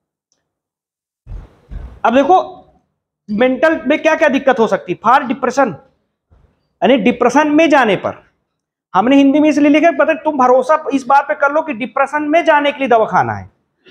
अब देखो मेंटल में क्या क्या दिक्कत हो सकती है? फॉर डिप्रेशन, यानी डिप्रेशन में जाने पर। हमने हिंदी में इसलिए लिखा है, पता तुम भरोसा इस बात पे कर लो कि डिप्रेशन में जाने के लिए दवा खाना है,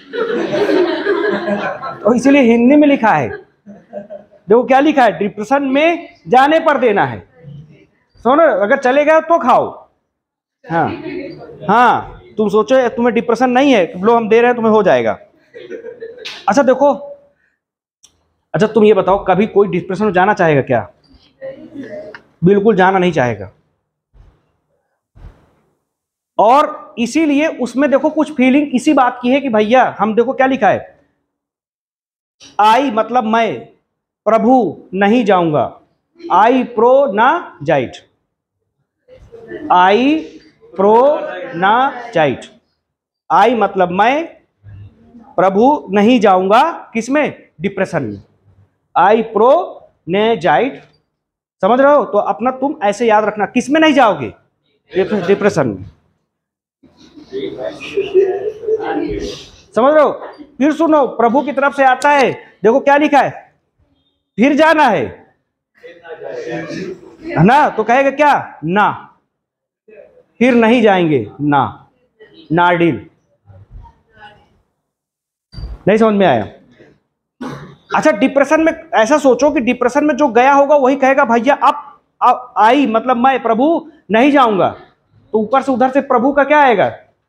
तो इसलिए हिंदी में लिखा है। देखो क्या लिखा है? डिप्रेशन में जाने पर देना है। सुनो, अगर चले गए तो खाओ। हाँ हाँ, तुम सोचो तुम्हें डिप्रेशन नहीं है, लो हम दे रहे हैं तुम्हें, हो जाएगा। अच्छा देखो, अच्छा तुम ये बताओ, कभी कोई डिप्रेशन में जाना चाहेगा क्या? बिल्कुल जाना नहीं चाहेगा। और इसीलिए उसमें देखो कुछ फीलिंग इसी बात की है कि भैया हम, देखो क्या लिखा है? आई मतलब मैं, प्रभु नहीं जाऊंगा, आई प्रो ना जाइट, आई प्रो ना जाइट। आई मतलब मैं, प्रभु नहीं जाऊंगा किसमें? डिप्रेशन में। आई प्रो ने जाइट, समझ रहे हो? तो अपना तुम ऐसे याद रखना, किसमें नहीं जाओगे? डिप्रेशन में, समझ रहे हो? फिर सुनो, प्रभु की तरफ से आता है, देखो क्या लिखा है? फिर जाना है ना, तो कहेगा क्या? ना, फिर नहीं जाएंगे ना, नाडिल। नहीं समझ में आया? अच्छा डिप्रेशन में ऐसा सोचो कि डिप्रेशन में जो गया होगा वही कहेगा भैया अब आई मतलब मैं, प्रभु नहीं जाऊंगा। तो ऊपर से उधर से प्रभु का क्या आएगा?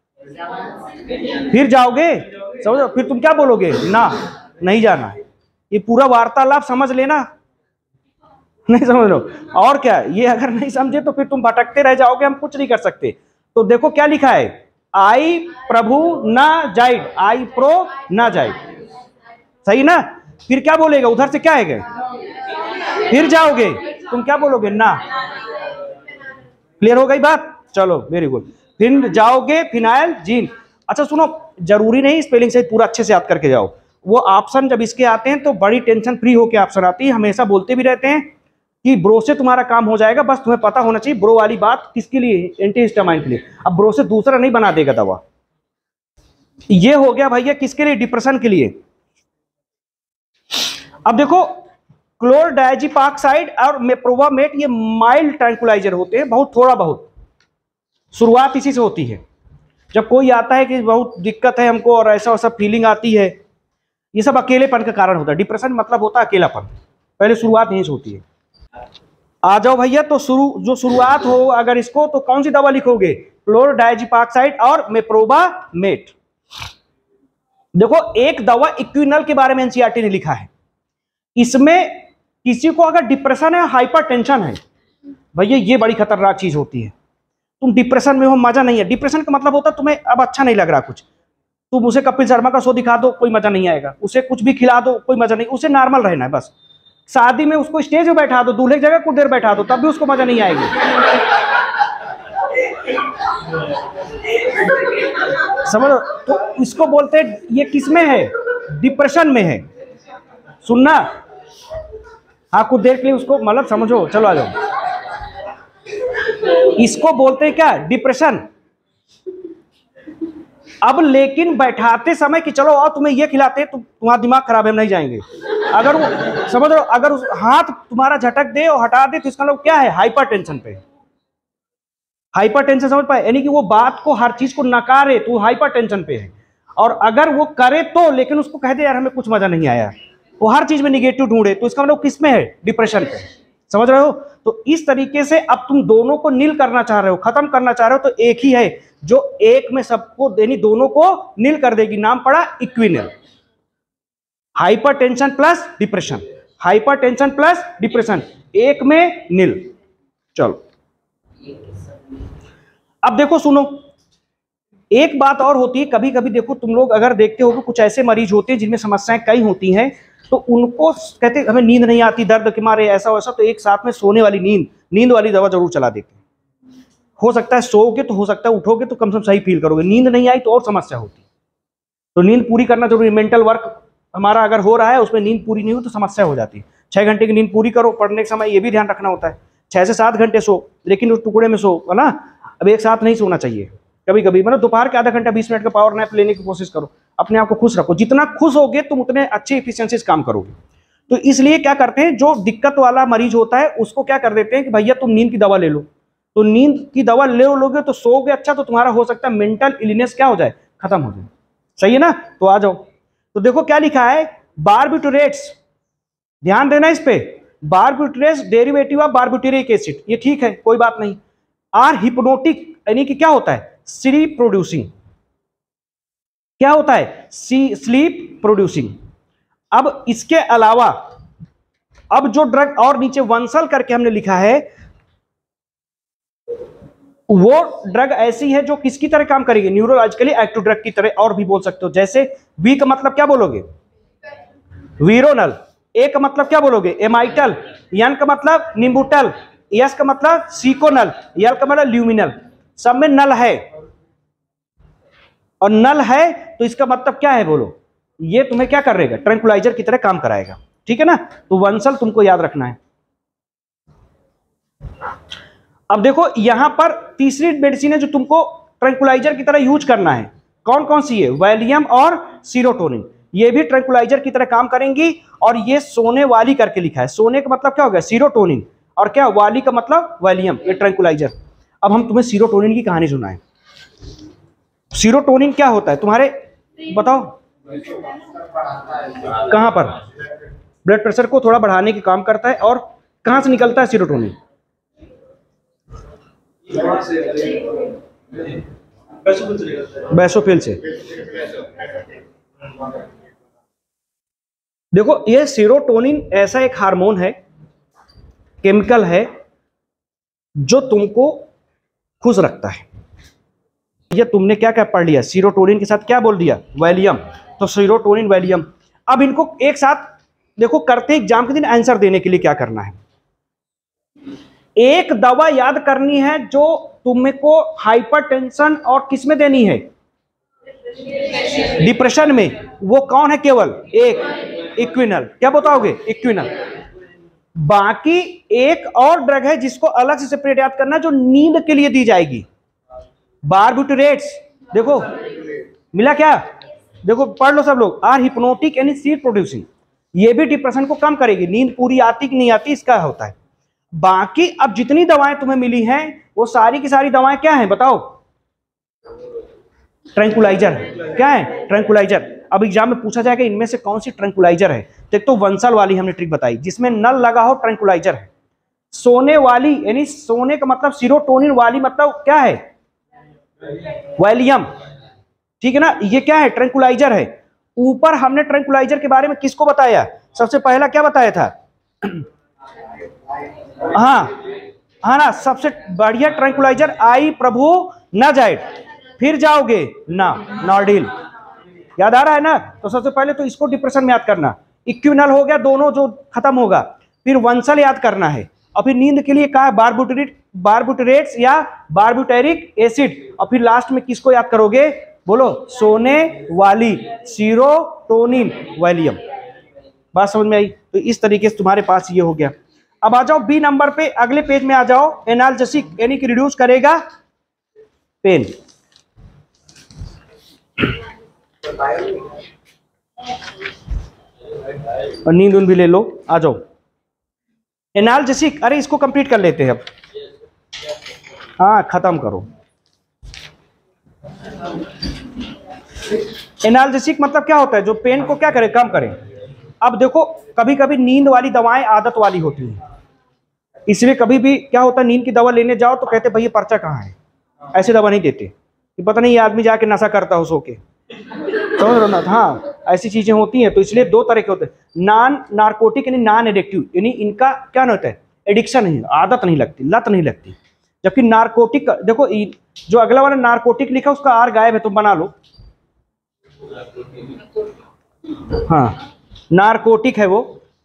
फिर जाओगे, समझो? फिर तुम क्या बोलोगे? ना, नहीं जाना है। ये पूरा वार्तालाप समझ लेना। नहीं समझ लो? और क्या, ये अगर नहीं समझे तो फिर तुम भटकते रह जाओगे, हम कुछ नहीं कर सकते। तो देखो क्या लिखा है? आई प्रभु ना जाइड, आई प्रो ना जाइड, सही ना? फिर क्या बोलेगा? उधर से क्या आएगा? फिर जाओगे, तुम क्या बोलोगे? ना। क्लियर हो गई बात? चलो वेरी गुड। फिर जाओगे, फिनाइल जीन। अच्छा सुनो, जरूरी नहीं स्पेलिंग से पूरा अच्छे से याद करके जाओ। वो ऑप्शन जब इसके आते हैं तो बड़ी टेंशन फ्री होके ऑप्शन आती है। हमेशा बोलते भी रहते हैं कि ब्रो से तुम्हारा काम हो जाएगा, बस तुम्हें पता होना चाहिए ब्रो वाली बात किसके लिए? एंटीहिस्टामाइन के लिए। अब ब्रो से दूसरा नहीं बना देगा दवा। ये हो गया भैया किसके लिए? डिप्रेशन के लिए। अब देखो क्लोरडाइजिपाक्साइड और मेप्रोवामेट ये माइल्ड ट्रैंकुलाइजर होते हैं, बहुत थोड़ा बहुत। शुरुआत इसी से होती है, जब कोई आता है कि बहुत दिक्कत है हमको और ऐसा वैसा फीलिंग आती है, ये सब अकेलेपन का कारण होता है। डिप्रेशन मतलब होता है अकेलापन, पहले शुरुआत यहीं से होती है। आ जाओ भैया, तो जो शुरुआत हो अगर इसको, तो कौन सी दवा लिखोगे? क्लोरडाइजिपाक्साइड और मेप्रोवामेट। देखो एक दवा इक्विनल के बारे में एनसीईआरटी ने लिखा है। इसमें किसी को अगर डिप्रेशन है, हाइपर टेंशन है, भैया ये बड़ी खतरनाक चीज होती है। तुम डिप्रेशन में हो, मजा नहीं है। डिप्रेशन का मतलब होता है तुम्हें अब अच्छा नहीं लग रहा कुछ, तुम उसे कपिल शर्मा का शो दिखा दो कोई मजा नहीं आएगा, उसे कुछ भी खिला दो कोई मजा नहीं, उसे नॉर्मल रहना है बस। शादी में उसको स्टेज में बैठा दो, दूल्हे की जगह कुछ देर बैठा दो, तब भी उसको मजा नहीं आएगी। समझो? तो इसको बोलते हैं, ये किस में है? डिप्रेशन में है। सुनना, हाँ कुछ देर के लिए उसको मतलब समझो। चलो आ जाओ, इसको बोलते हैं क्या? डिप्रेशन। अब लेकिन बैठाते समय कि चलो और तुम्हें ये खिलाते हैं, तुम्हारा दिमाग खराब है, हम नहीं जाएंगे। अगर वो समझ लो, अगर उस हाथ तुम्हारा झटक दे और हटा दे तो इसका मतलब क्या है? हाइपर टेंशन पे। हाइपरटेंशन समझ पाए, यानी कि वो बात को, हर चीज को नकारे तो हाइपरटेंशन पे है, और अगर वो करे तो लेकिन उसको कह दे यार हमें कुछ मजा नहीं आया, वो हर चीज में निगेटिव ढूंढे, तो इसका मतलब किस में है, डिप्रेशन पे। समझ रहे हो? तो इस तरीके से अब तुम दोनों को नील करना चाह रहे हो, खत्म करना चाह रहे हो, तो एक ही है जो एक में सबको यानी दोनों को नील कर देगी, नाम पड़ा Equanil. Hypertension plus depression, hypertension plus depression, एक में नील। चलो अब देखो सुनो, एक बात और होती है, कभी कभी देखो तुम लोग अगर देखते हो कि कुछ ऐसे मरीज होते हैं जिनमें समस्याएं कई होती हैं, तो उनको कहते हैं हमें नींद नहीं आती, दर्द के मारे ऐसा वैसा, तो एक साथ में सोने वाली नींद वाली दवा जरूर चला देते हैं। हो सकता है सोओगे तो हो सकता है उठोगे तो कम से कम सही फील करोगे, नींद नहीं आई तो और समस्या होती है। तो नींद पूरी करना जरूरी, मेंटल वर्क हमारा अगर हो रहा है उसमें नींद पूरी नहीं हो तो समस्या हो जाती है। 6 घंटे की नींद पूरी करो, पढ़ने के समय ये भी ध्यान रखना होता है 6 से 7 घंटे सो, लेकिन उस टुकड़े में सो, है ना। अब एक साथ नहीं सोना चाहिए, कभी कभी मतलब दोपहर के आधा घंटा 20 मिनट का पावर नैप लेने की कोशिश करो, अपने आप को खुश रखो, जितना खुश होगे तुम उतने अच्छे इफिशिएंसी से काम करोगे। तो इसलिए क्या करते हैं, जो दिक्कत वाला मरीज होता है उसको क्या कर देते हैं कि भैया तुम नींद की दवा ले लो, तो नींद की दवा ले लोगे तो सोओगे अच्छा, तो तुम्हारा हो सकता है मेंटल इलनेस क्या हो जाए, खत्म हो जाए। सही है ना? तो आ जाओ, तो देखो क्या लिखा है, बारबिटूरेट्स, ध्यान देना इस पे, barbiturates derivative of barbituric acid, ये ठीक है कोई बात नहीं। आर हिप्नोटिक, यानी कि क्या होता है, स्लीप प्रोड्यूसिंग, क्या होता है, स्लीप प्रोड्यूसिंग। अब इसके अलावा अब जो ड्रग और नीचे वंसल करके हमने लिखा है, वो ड्रग ऐसी है जो किसकी तरह काम करेगी, न्यूरोलॉजिकली एक्टिव ड्रग की तरह, और भी बोल सकते हो। जैसे वी का मतलब क्या बोलोगे, वीरोनल, ए का मतलब क्या बोलोगे, एमाइटल, एन का मतलब निम्बुटल, एस का मतलब सीकोनल, एल का मतलब ल्यूमिनल, सब में नल है, और नल है तो इसका मतलब क्या है बोलो, ये तुम्हें क्या कर रहेगा, ट्रैंकुलाइजर की तरह काम कराएगा। ठीक है ना? तो वंसल तुमको याद रखना है। अब देखो यहां पर तीसरी मेडिसिन है जो तुमको ट्रैंकुलाइजर की तरह यूज करना है, कौन कौन सी है, वैलियम और सीरोटोनिन, ये भी ट्रैंकुलाइजर की तरह काम करेंगी। और ये सोने वाली करके लिखा है, सोने का मतलब क्या हो गया, सीरोटोनिन, और क्या वाली का मतलब वैलियम, ये ट्रैंकुलाइजर। अब हम तुम्हें सीरोटोनिन की कहानी सुनाएं। सीरोटोनिन क्या होता है तुम्हारे, बताओ कहां पर, ब्लड प्रेशर को थोड़ा बढ़ाने की काम करता है, और कहां से निकलता है सीरोटोनिन, बेसोफिल से। देखो ये सीरोटोनिन ऐसा एक हार्मोन है, केमिकल है, जो तुमको खुश रखता है। ये तुमने क्या क्या पढ़ लिया, सीरोटोनिन के साथ क्या बोल दिया, वैलियम, तो सीरोटोनिन वैलियम। अब इनको एक साथ देखो करते एग्जाम के दिन आंसर देने के लिए क्या करना है, एक दवा याद करनी है जो तुमको हाइपरटेंशन और किस में देनी है, डिप्रेशन में, वो कौन है, केवल एक, इक्विनल। क्या बताओगे, इक्विनल। बाकी एक और ड्रग है जिसको अलग से सेपरेट याद करना, जो नींद के लिए दी जाएगी, बारबिटूरेट्स। देखो मिला क्या, देखो पढ़ लो सब लोग, आर हिप्नोटिक यानी स्लीप प्रोड्यूसिंग, ये भी डिप्रेशन को कम करेगी, नींद पूरी आती कि नहीं आती इसका होता है। बाकी अब जितनी दवाएं तुम्हें मिली हैं वो सारी की सारी दवाएं क्या हैं बताओ, ट्रैंकुलाइजर। क्या है, ट्रैंकुलाइजर। अब एग्जाम में पूछा जाएगा इनमें से कौन सी ट्रैंकुलाइजर है, तो एक तो वंसल वाली हमने ट्रिक बताई जिसमें नल लगा हो, ट्रैंकुलाइजर है। सोने वाली यानी सोने का मतलब सीरोटोनिन वाली मतलब क्या है, वैलियम। ठीक है ना, ये क्या है, ट्रैंकुलाइजर है। ऊपर हमने ट्रैंकुलाइजर के बारे में किसको बताया, सबसे पहला क्या बताया था, हाँ ना, सबसे बढ़िया ट्रैंकुलाइजर आई प्रभु नाजाइड, फिर जाओगे ना नॉर्डिल, याद आ रहा है ना। तो सबसे पहले तो इसको डिप्रेशन में याद करना, इक्विनल हो गया दोनों जो खत्म होगा, फिर वंसल याद करना है, और फिर नींद के लिए कहा बारबिटूरेट्स या बारबिटूरिक एसिड, और फिर लास्ट में किसको याद करोगे बोलो, सोने वाली, सीरोटोनिन वैलियम। बात समझ में आई? तो इस तरीके से तुम्हारे पास ये हो गया। अब आ जाओ बी नंबर पे, अगले पेज में आ जाओ, एनाल्जेसिक यानी कि रिड्यूस करेगा पेन। और नींद भी ले लो, आ जाओ एनाल्जेसिक। अरे इसको कंप्लीट कर लेते हैं अब, हाँ खत्म करो। एनाल्जेसिक मतलब क्या होता है, जो पेन को क्या करे, कम करे। अब देखो कभी कभी नींद वाली दवाएं आदत वाली होती हैं, इसलिए कभी भी क्या होता है, नींद की दवा लेने जाओ तो कहते भैया पर्चा कहाँ है, ऐसे दवा नहीं देते कि पता नहीं ये आदमी जाके नशा करता हो सो के, समझ रहे हो ना। हाँ ऐसी चीजें होती हैं। तो इसलिए दो तरह के होते हैं, नॉन नार्कोटिक यानी नॉन एडिक्टिव, यानी इनका क्या होता है, एडिक्शन नहीं, आदत नहीं लगती, लत नहीं लगती। जबकि नार्कोटिक देखो जो अगला वाला नार्कोटिक लिखा उसका आर गायब है, तुम बना लो। हाँ नार्कोटिक है वो।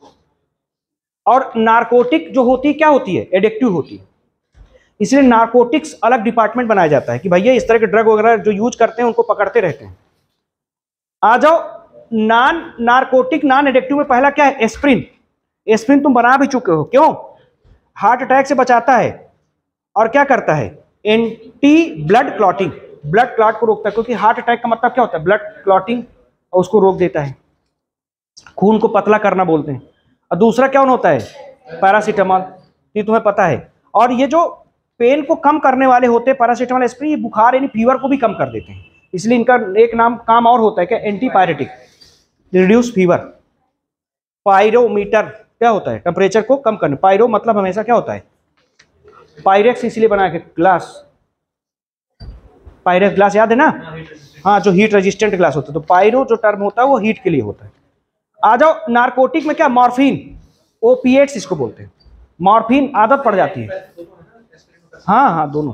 और नार्कोटिक जो होती है क्या होती है, एडिक्टिव होती है। इसलिए नार्कोटिक्स अलग डिपार्टमेंट बनाया जाता है कि भैया इस तरह के ड्रग वगैरह जो यूज करते हैं उनको पकड़ते रहते हैं। आ जाओ नॉन नार्कोटिक नॉन एडिक्टिव में पहला क्या है, एस्प्रिन। एस्प्रिन तुम बना भी चुके हो, क्यों, हार्ट अटैक से बचाता है और क्या करता है, anti blood clotting, blood clot को रोकता है, क्योंकि हार्ट अटैक का मतलब क्या होता है, ब्लड क्लॉटिंग, और उसको रोक देता है, खून को पतला करना बोलते हैं। और दूसरा क्या होता है, पैरासीटामॉल, ये तुम्हें पता है। और ये जो पेन को कम करने वाले होते हैं पैरासीटामॉल एस्प्रिन, ये बुखार यानी फीवर को भी कम कर देते हैं, इसलिए इनका एक नाम काम और होता है क्या, एंटीपायरेटिक, रिड्यूस फीवर। पायरोमीटर क्या होता है, टेम्परेचर को कम करने, पायरो मतलब हमेशा क्या होता है, पायरेक्स इसलिए बना के ग्लास, पायरेक्स ग्लास याद है ना, हाँ जो हीट रेजिस्टेंट ग्लास होता है। तो पायरो जो टर्म होता है वो हीट के लिए होता है। आ जाओ नार्कोटिक में क्या, मॉर्फिन, ओपिएट्स इसको बोलते हैं, मॉर्फिन आदत पड़ जाती है। हाँ हाँ दोनों।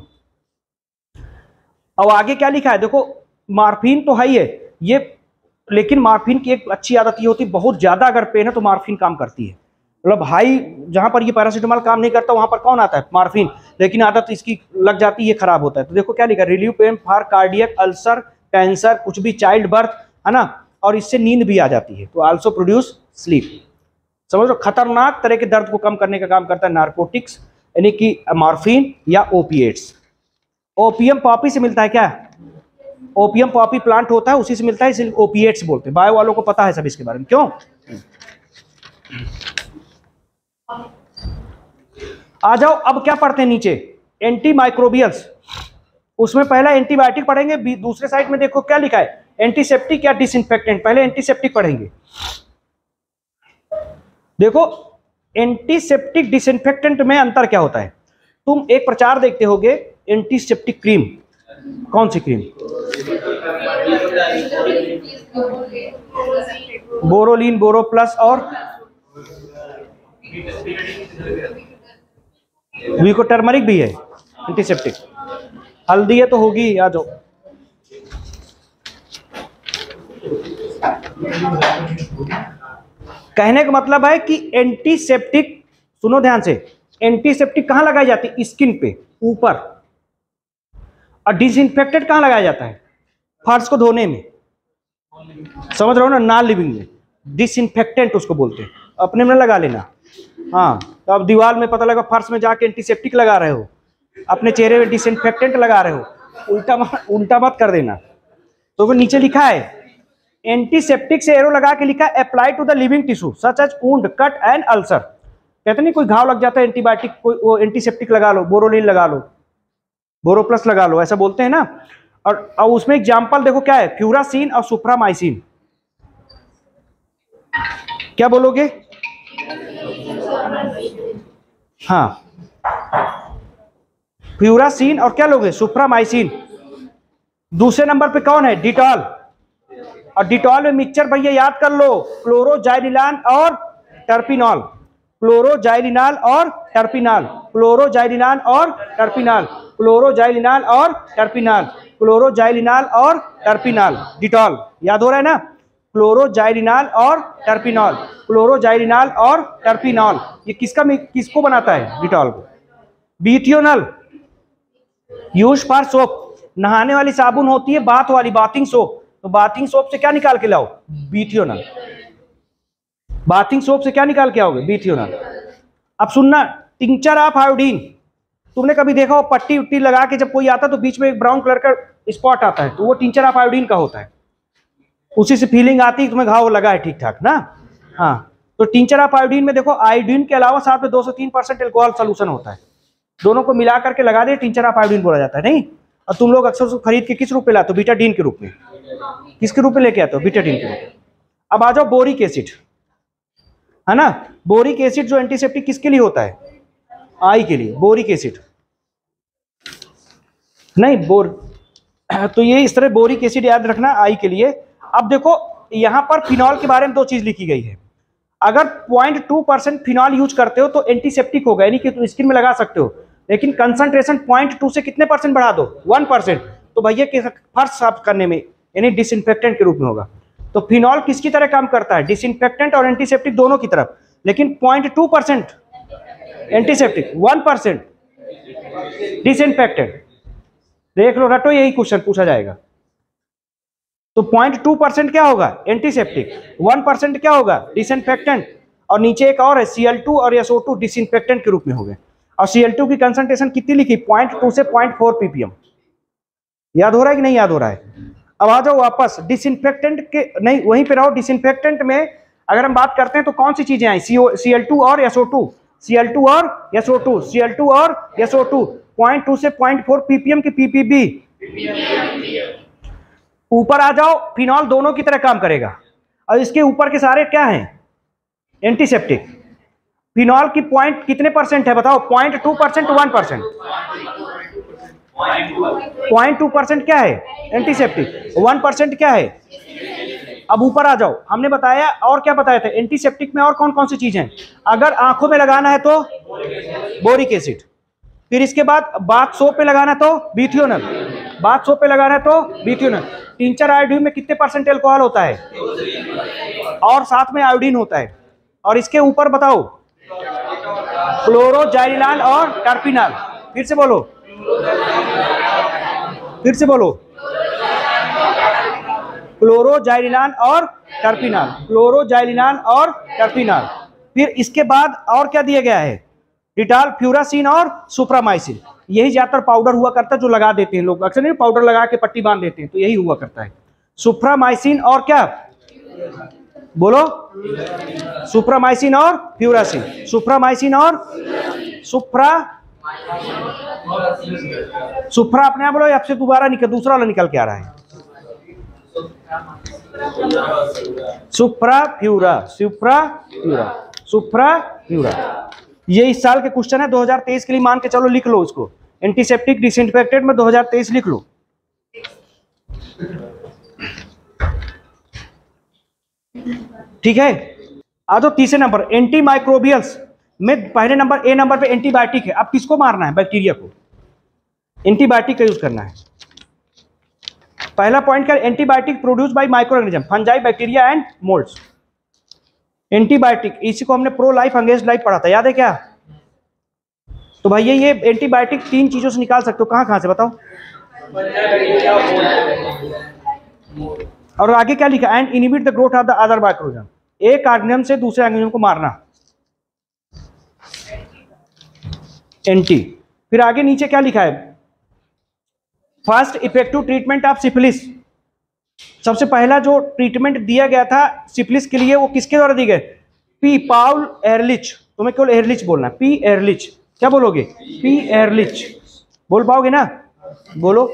अब आगे क्या लिखा है देखो, मॉर्फिन तो है ही है ये, लेकिन मॉर्फिन की एक अच्छी आदत ये होती है, बहुत ज्यादा अगर पेन है तो मॉर्फिन काम करती है। मतलब हाई जहां पर ये पैरासीटामॉल काम नहीं करता वहां पर कौन आता है, मॉर्फिन, लेकिन आदत इसकी लग जाती है, ये खराब होता है। तो देखो क्या लिखा, relieve pain for cardiac, ulcer, cancer, कुछ भी, चाइल्ड बर्थ, है ना, और इससे नींद भी आ जाती है। तो आल्सो प्रोड्यूस स्लीप, समझ लो, खतरनाक तरह के दर्द को कम करने का काम करता है नार्कोटिक्स, यानी कि मॉर्फिन या ओपिएट्स। ओपियम पॉपी से मिलता है क्या, ओपियम पॉपी प्लांट होता है उसी से मिलता है, इसलिए ओपिएट्स बोलते हैं। बायो वालों को पता है सब इसके बारे में, क्यों। आ जाओ अब क्या पढ़ते हैं नीचे, एंटी माइक्रोबियल्स। उसमें पहला एंटीबायोटिक पढ़ेंगे, दूसरे साइड में देखो क्या लिखा है, एंटीसेप्टिक या डिसइंफेक्टेंट। पहले एंटीसेप्टिक पढ़ेंगे। देखो एंटीसेप्टिक डिसइंफेक्टेंट में अंतर क्या होता है, तुम एक प्रचार देखते होगे एंटीसेप्टिक क्रीम, कौन सी क्रीम, बोरोलिन, बोरो प्लस और वीको टर्मरिक भी है एंटीसेप्टिक, हल्दी है तो होगी, आ जाओ। कहने का मतलब है कि एंटीसेप्टिक, सुनो ध्यान से, एंटीसेप्टिक कहां लगाई जाती है, स्किन पे ऊपर, और डिसइंफेक्टेंट कहां लगाया जाता है, फर्श को धोने में, समझ रहे हो ना, नॉन लिविंग में। डिसइंफेक्टेंट उसको बोलते हैं, अपने में लगा लेना। हाँ तो अब दीवार में पता लगा फर्श में जाके एंटीसेप्टिक लगा रहे हो, अपने चेहरे में डिसइंफेक्टेंट लगा रहे हो, उल्टा मत कर देना। तो वो नीचे लिखा है एंटीसेप्टिक से एरो लगा के लिखा, apply to the living tissue such as wound, cut and ulcer. कहते नहीं कोई घाव लग जाता है एंटीबायोटिक, कोई वो एंटीसेप्टिक लगा लो, बोरोलिन लगा लो, बोरो प्लस लगा लो, ऐसा बोलते हैं ना। और उसमें एग्जाम्पल देखो क्या है, फ्यूरासीन और सुप्रामाइसिन। क्या बोलोगे, हाँ फ्यूरासीन और क्या लोगे, सुप्रामाइसिन। दूसरे नंबर पे कौन है, डिटॉल, और डिटॉल में मिक्सचर भैया याद कर लो, क्लोरोजाइलिनाल और टर्पिनॉल, क्लोरोजाइलिनाल और टर्पिनॉल, क्लोरोजाइलिनाल और टर्पिनॉल, क्लोरोजाइलिनाल और टर्पिनॉल, क्लोरोजाइलिनाल और टर्पिनॉल, डिटॉल याद हो रहा है ना, क्लोरोजाइलिनाल और टर्पिनॉल, क्लोरोजाइलिनाल और टर्पिनॉल। ये किसको बनाता है, डिटॉल को। बीथियोनल यूज फॉर सोप, नहाने वाली साबुन होती है बाथ वाली, बाथिंग सोप, तो बाथिंग सोप से क्या निकाल के लाओ, बीथियोनल, बाथिंग सोप से क्या निकाल के आओगे, बीथियोनल। अब सुनना, टिंचर ऑफ आयोडीन, तुमने कभी देखा हो पट्टी उट्टी लगा के जब कोई आता तो बीच में एक ब्राउन कलर का स्पॉट आता है, तो वो टिंचर ऑफ आयोडीन का होता है, उसी से फीलिंग आती है तुम्हें घाव लगा है ठीक ठाक ना। हाँ तो टिंचर ऑफ आयोडीन में देखो आयोडीन के अलावा साथ में 2 से 3% एल्कोहल सोल्यूशन होता है, दोनों को मिला करके लगा दे, टिंचर ऑफ आयोडीन बोला जाता है, नहीं? और तुम लोग अक्सर उसको खरीद के किस रूप में लाते हो? बीटाडीन के रूप में। किसके रूप में लेके आते हो? बीटाडीन के रूप में। अब आ जाओ बोरिक एसिड, है ना? बोरिक एसिड जो एंटीसेप्टिक किसके लिए होता है? आई के लिए। बोरिक एसिड नहीं, तो ये इस तरह बोरिक एसिड याद रखना, आई के लिए। अब देखो यहां पर फिनॉल के बारे में 2 चीज लिखी गई है। अगर 0.2% फिनॉल यूज करते हो तो एंटीसेप्टिक होगा, यानी कि तुम स्किन में लगा सकते हो, लेकिन कंसंट्रेशन 0.2 से कितने % बढ़ा दो? 1%। तो भैया फर्श साफ करने में यानी डिसइंफेक्टेंट के रूप में होगा। तो फिनॉल किसकी तरह काम करता है? डिसइंफेक्टेंट और एंटीसेप्टिक दोनों की तरफ, लेकिन 0.2% एंटीसेप्टिक, 1% डिसइंफेक्टेंट। देख लो, रटो, यही क्वेश्चन पूछा जाएगा। तो 0.2% क्या होगा? एंटीसेप्टिक। 1% क्या होगा? डिसइंफेक्टेंट। और नीचे एक और है Cl2 और SO2 डिसइंफेक्टेंट के रूप में हो गए। और Cl2 की कंसंट्रेशन कितनी लिखी? 0.2 से 0.4 ppm। याद हो रहा है कि नहीं याद हो रहा है? अब आ जाओ वापस डिसइंफेक्टेंट के, नहीं वहीं पे रहो। डिसइंफेक्टेंट में अगर हम बात करते हैं तो कौन सी चीजें आई? Cl2 और SO2, Cl2 और SO2, Cl2 और SO2। 0.2 से 0.4 ppm की ppb। ऊपर आ जाओ, फिनॉल दोनों की तरह काम करेगा। और इसके ऊपर के सारे क्या हैं? एंटीसेप्टिक। फिनॉल की पॉइंट कितने % है बताओ? 0.2%, 1%? 0.2% क्या है? एंटीसेप्टिक। 1% क्या है? अब ऊपर आ जाओ, हमने बताया और क्या बताया था? एंटीसेप्टिक में और कौन कौन सी चीजें हैं? अगर आंखों में लगाना है तो बोरिक एसिड, फिर इसके बाद बाथ सोप पे लगाना है तो बिथ्योनल, बाथ सोप पे लगाना है तो बिथ्योनल। टिंचर आयोडीन में कितने % एल्कोहल होता है? और साथ में आयोडीन होता है। और इसके ऊपर बताओ क्लोरोजाइलिनाल और टर्पिनाल। फिर से बोलो, फिर से बोलो, क्लोरोजाइलिनाल और टर्पिनाल, क्लोरोजाइलिनाल और टर्पिनाल। फिर इसके बाद और क्या दिया गया है? डिटॉल, फ्यूरासिन और सुप्रामाइसिन। यही ज्यादातर पाउडर हुआ करता है जो लगा देते हैं लोग, अक्सर नहीं पाउडर लगा के पट्टी बांध देते हैं, तो यही हुआ करता है। सुप्रामाइसिन और क्या बोलो? सुप्रामाइसिन और फ्यूरासिन, सुप्रामाइसिन और सुप्रा अपने आप बोलो, आपसे दोबारा दूसरा वाला निकल के आ रहा है। सुप्राफ्यूरा, सुप्राफ्यूरा, सुप्राफ्यूरा। ये इस साल के क्वेश्चन है 2023 के लिए, मान के चलो, लिख लो इसको। एंटीसेप्टिक डिसइंफेक्टेंट में 2023 लिख लो। ठीक है, आ जाओ तीसरे नंबर, एंटी माइक्रोबियल्स में पहले नंबर, ए नंबर पे एंटीबायोटिक है। अब किसको मारना है? बैक्टीरिया को। एंटीबायोटिक का यूज करना है। पहला पॉइंट क्या? Antibiotic produce by microorganism, fungi, bacteria and moulds. Antibiotic, इसी को हमने प्रो लाइफ अगेंस्ट लाइफ पढ़ा था, याद है क्या? तो भैया ये एंटीबायोटिक 3 चीजों से निकाल सकते हो। कहां कहां से बताओ? और आगे क्या लिखा? And inhibit the growth of the other microorganism, एक ऑर्गेनिज्म से दूसरे ऑर्गेनिज्म को मारना, एंटी। फिर आगे नीचे क्या लिखा है? First effective treatment of syphilis. सबसे पहला जो ट्रीटमेंट दिया गया था सिफिलिस के लिए वो किसके द्वारा दी गई? P Paul Ehrlich. तुम्हें केवल एहरलिच बोलना, पी एहरलिच। क्या बोलोगे? पी एहरलिच बोल पाओगे ना? बोलो।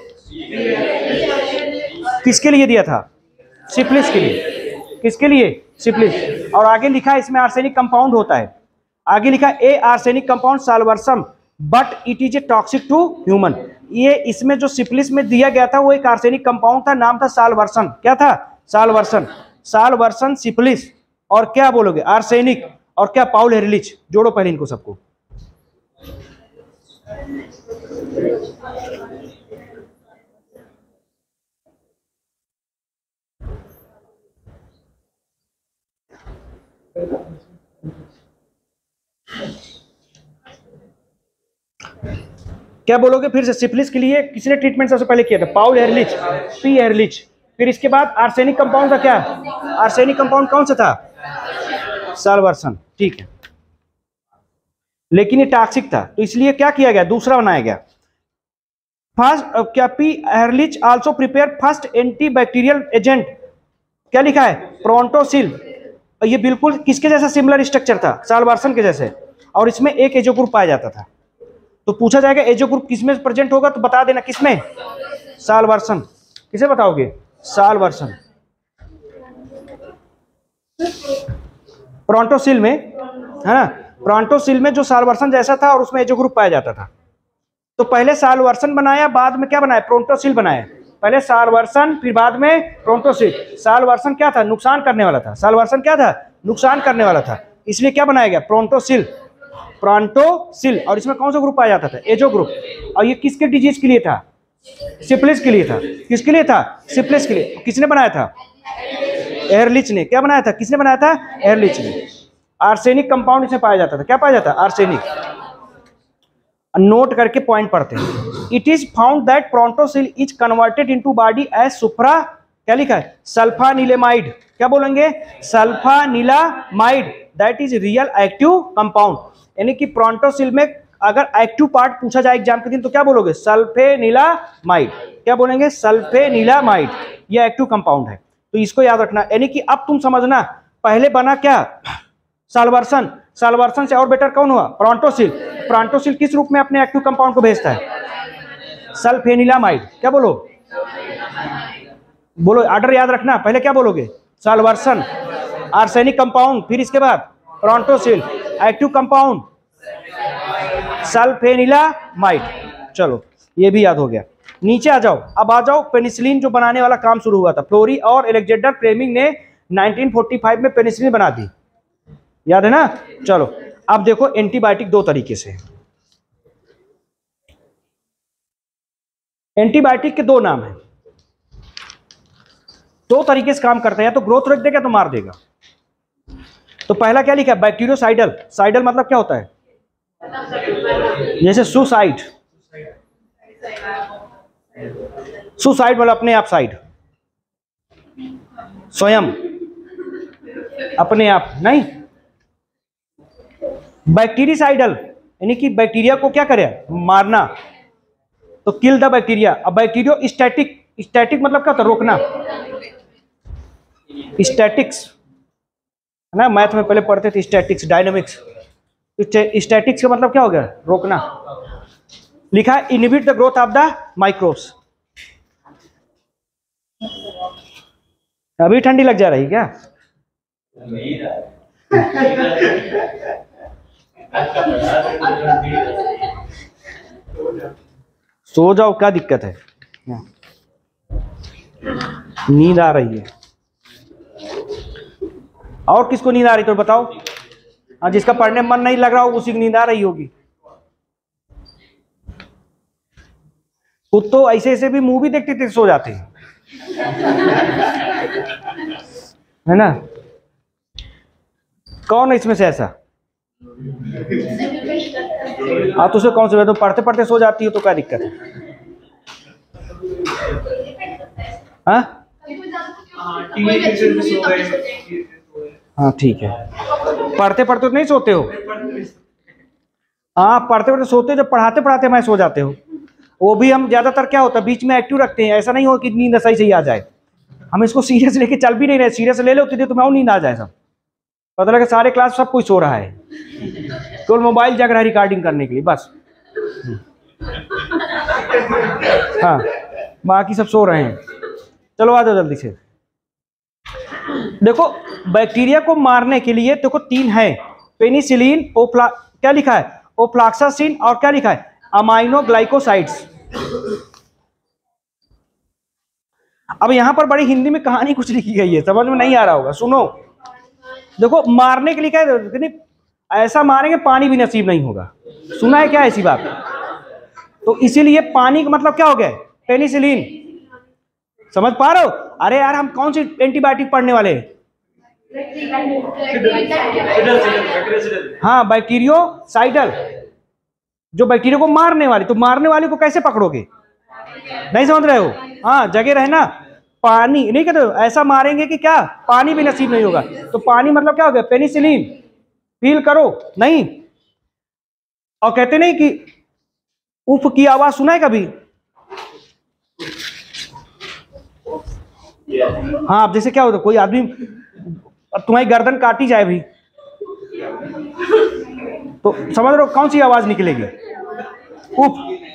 किसके लिए दिया था? सिफिलिस के लिए। किसके लिए? सिफिलिस। और आगे लिखा है इसमें आर्सेनिक कंपाउंड होता है। आगे लिखा a arsenic compound salvarsan but it is a toxic to human. ये इसमें जो सिफिलिस में दिया गया था वो एक आर्सेनिक कंपाउंड था, नाम था साल्वर्सन। क्या था? साल्वर्सन। साल्वर्सन, सिफिलिस और क्या बोलोगे? आर्सेनिक और क्या? पाउल एहरलिच। जोड़ो पहले इनको सबको। क्या बोलोगे फिर से? सिफिलिस के लिए किसने ट्रीटमेंट सबसे पहले किया था? Paul Ehrlich, P Ehrlich. फिर इसके बाद आर्सेनिक कंपाउंड का क्या? आर्सेनिक कंपाउंड कौन सा था? साल्वर्सन। ठीक है, लेकिन ये टॉक्सिक था तो इसलिए क्या किया गया? दूसरा बनाया गया। फर्स्ट क्या? P Ehrlich also prepare first antibacterial agent. क्या लिखा है? प्रोंटोसिल। ये बिल्कुल किसके जैसा सिमिलर स्ट्रक्चर था? साल्वर्सन के जैसे। और इसमें एक एजो ग्रुप पाया जाता था। तो पूछा जाएगा एजो ग्रुप किसमें प्रेजेंट होगा, तो बता देना किसमें, साल्वर्सन। किसे बताओगे, साल्वर्सन। प्रोन्टोसिल में है ना, प्रोन्टोसिल में जो साल्वर्सन जैसा था और उसमें एजो ग्रुप पाया जाता था। तो पहले साल्वर्सन बनाया, बाद में क्या बनाया, प्रोन्टोसिल बनाया। पहले साल्वर्सन फिर बाद में प्रोन्टोसिल। साल्वर्सन क्या था, नुकसान करने वाला था। साल्वर्सन क्या था, नुकसान करने वाला था, इसलिए क्या बनाया गया, प्रोन्टोसिल। प्रोन्टोसिल। और इसमें कौन सा ग्रुप पाया जाता था, एजो ग्रुप। और ये किसके डिजीज के लिए था, सिफिलिस के लिए था। किसके लिए था, सिफिलिस के लिए। किसने बनाया था, एहरलिच ने। क्या बनाया था, किसने बनाया था, एहरलिच ने। आर्सेनिक कंपाउंड इसमें पाया जाता था। क्या पाया जाता, आर्सेनिक। नोट करके पॉइंट पढ़ते हैं। It is found that prontosil is converted into body as supra, क्या लिखा है, सल्फानिलेमाइड। क्या बोलेंगे, sulphanilamide. That is real active compound. यानी कि प्रोन्टोसिल में अगर एक्टिव पार्ट पूछा जाए एग्जाम के दिन तो क्या बोलोगे, सल्फेनिलामाइड। क्या बोलेंगे, सल्फेनिलामाइड। ये एक्टिव कंपाउंड है, तो इसको याद रखना। यानी कि अब तुम समझना, पहले बना क्या, साल्वर्सन। साल्वर्सन से और बेटर कौन हुआ, प्रोन्टोसिल। प्रोन्टोसिल किस रूप में अपने एक्टिव कंपाउंड को भेजता है, सल्फेनिलामाइड। क्या बोलो, बोलो ऑर्डर याद रखना। पहले क्या बोलोगे, साल्वर्सन, आर्सेनिक कंपाउंड, फिर इसके बाद प्रोन्टोसिल, एक्टिव कंपाउंड सल्फेनिलामाइड। चलो ये भी याद हो गया। नीचे आ जाओ, अब आ जाओ पेनिसिलिन जो बनाने वाला काम शुरू हुआ था। फ्लोरी और अलेक्जेंडर फ्लेमिंग ने 1945 में पेनिसिलिन बना दी, याद है ना। चलो अब देखो एंटीबायोटिक दो तरीके से। एंटीबायोटिक के दो नाम हैं, दो तरीके से काम करता है, या तो ग्रोथ रोक देगा तो मार देगा। तो पहला क्या लिखा है, बैक्टीरियोसाइडल। साइडल मतलब क्या होता है, जैसे सुसाइड। सुसाइड मतलब अपने आप साइड, स्वयं अपने आप नहीं। बैक्टीरियासाइडल यानी कि बैक्टीरिया को क्या करे, मारना, तो किल द बैक्टीरिया। अब बैक्टीरियो स्टैटिक, स्टैटिक मतलब क्या होता है, रोकना। स्टैटिक्स है ना, मैथ में पहले पढ़ते थे स्टैटिक्स, डायनामिक्स। स्टैटिक्स का मतलब क्या हो गया, रोकना। लिखा है inhibit the growth of the microbes. अभी ठंडी लग जा रही क्या, सो जाओ, क्या दिक्कत है, नींद आ रही है। और किसको नींद आ रही तो बताओ। हाँ, जिसका पढ़ने में मन नहीं लग रहा हो उसी की नींद आ रही होगी। खुद तो ऐसे ऐसे भी मूवी देखते थे सो जाते हैं, है ना। कौन है इसमें से ऐसा, हाँ तो उसे कौन से, तो पढ़ते पढ़ते सो जाती हो तो क्या दिक्कत है। हाँ ठीक है, पढ़ते पढ़ते तो नहीं सोते हो। हाँ पढ़ते पढ़ते सोते हो, जब पढ़ाते पढ़ाते मैं सो जाते हो। वो भी हम ज्यादातर क्या होता है बीच में एक्टिव रखते हैं, ऐसा नहीं हो कि नींद सही से ही आ जाए। हम इसको सीरियस लेके चल भी नहीं रहे, सीरियस ले लो तो मैं नींद आ जाए सब, पता लगा सारे क्लास सब कुछ सो रहा है, केवल मोबाइल जग रहा है रिकॉर्डिंग करने के लिए बस। हाँ बाकी सब सो रहे हैं। चलो आ जाओ जल्दी से। देखो बैक्टीरिया को मारने के लिए देखो तीन है, पेनिसिलिन, क्या लिखा है, ओफ्लाक्सासिन, और क्या लिखा है, अमाइनोग्लाइकोसाइड्स। अब यहां पर बड़ी हिंदी में कहानी कुछ लिखी गई है, समझ में नहीं आ रहा होगा, सुनो। देखो मारने के लिए क्या है, ऐसा मारेंगे पानी भी नसीब नहीं होगा, सुना है क्या ऐसी बात। तो इसीलिए पानी का मतलब क्या हो गया, पेनिसिलिन। समझ पा रहे हो। अरे यार हम कौन सी एंटीबायोटिक पढ़ने वाले हैं, हाँ बैक्टीरियोसाइडल, जो बैक्टीरिया को मारने वाली। तो मारने वाले को कैसे पकड़ोगे, नहीं समझ रहे हो। हाँ जगह रहना, पानी नहीं कहते, ऐसा मारेंगे कि क्या पानी भी नसीब नहीं होगा। तो पानी मतलब क्या हो गया, पेनिसिलिन। फील करो नहीं, और कहते नहीं कि उफ की आवाज सुना है कभी। हाँ अब जैसे क्या होता, कोई आदमी तुम्हारी गर्दन काटी जाए भी तो समझ रहे हो कौन सी आवाज निकलेगी, उफ।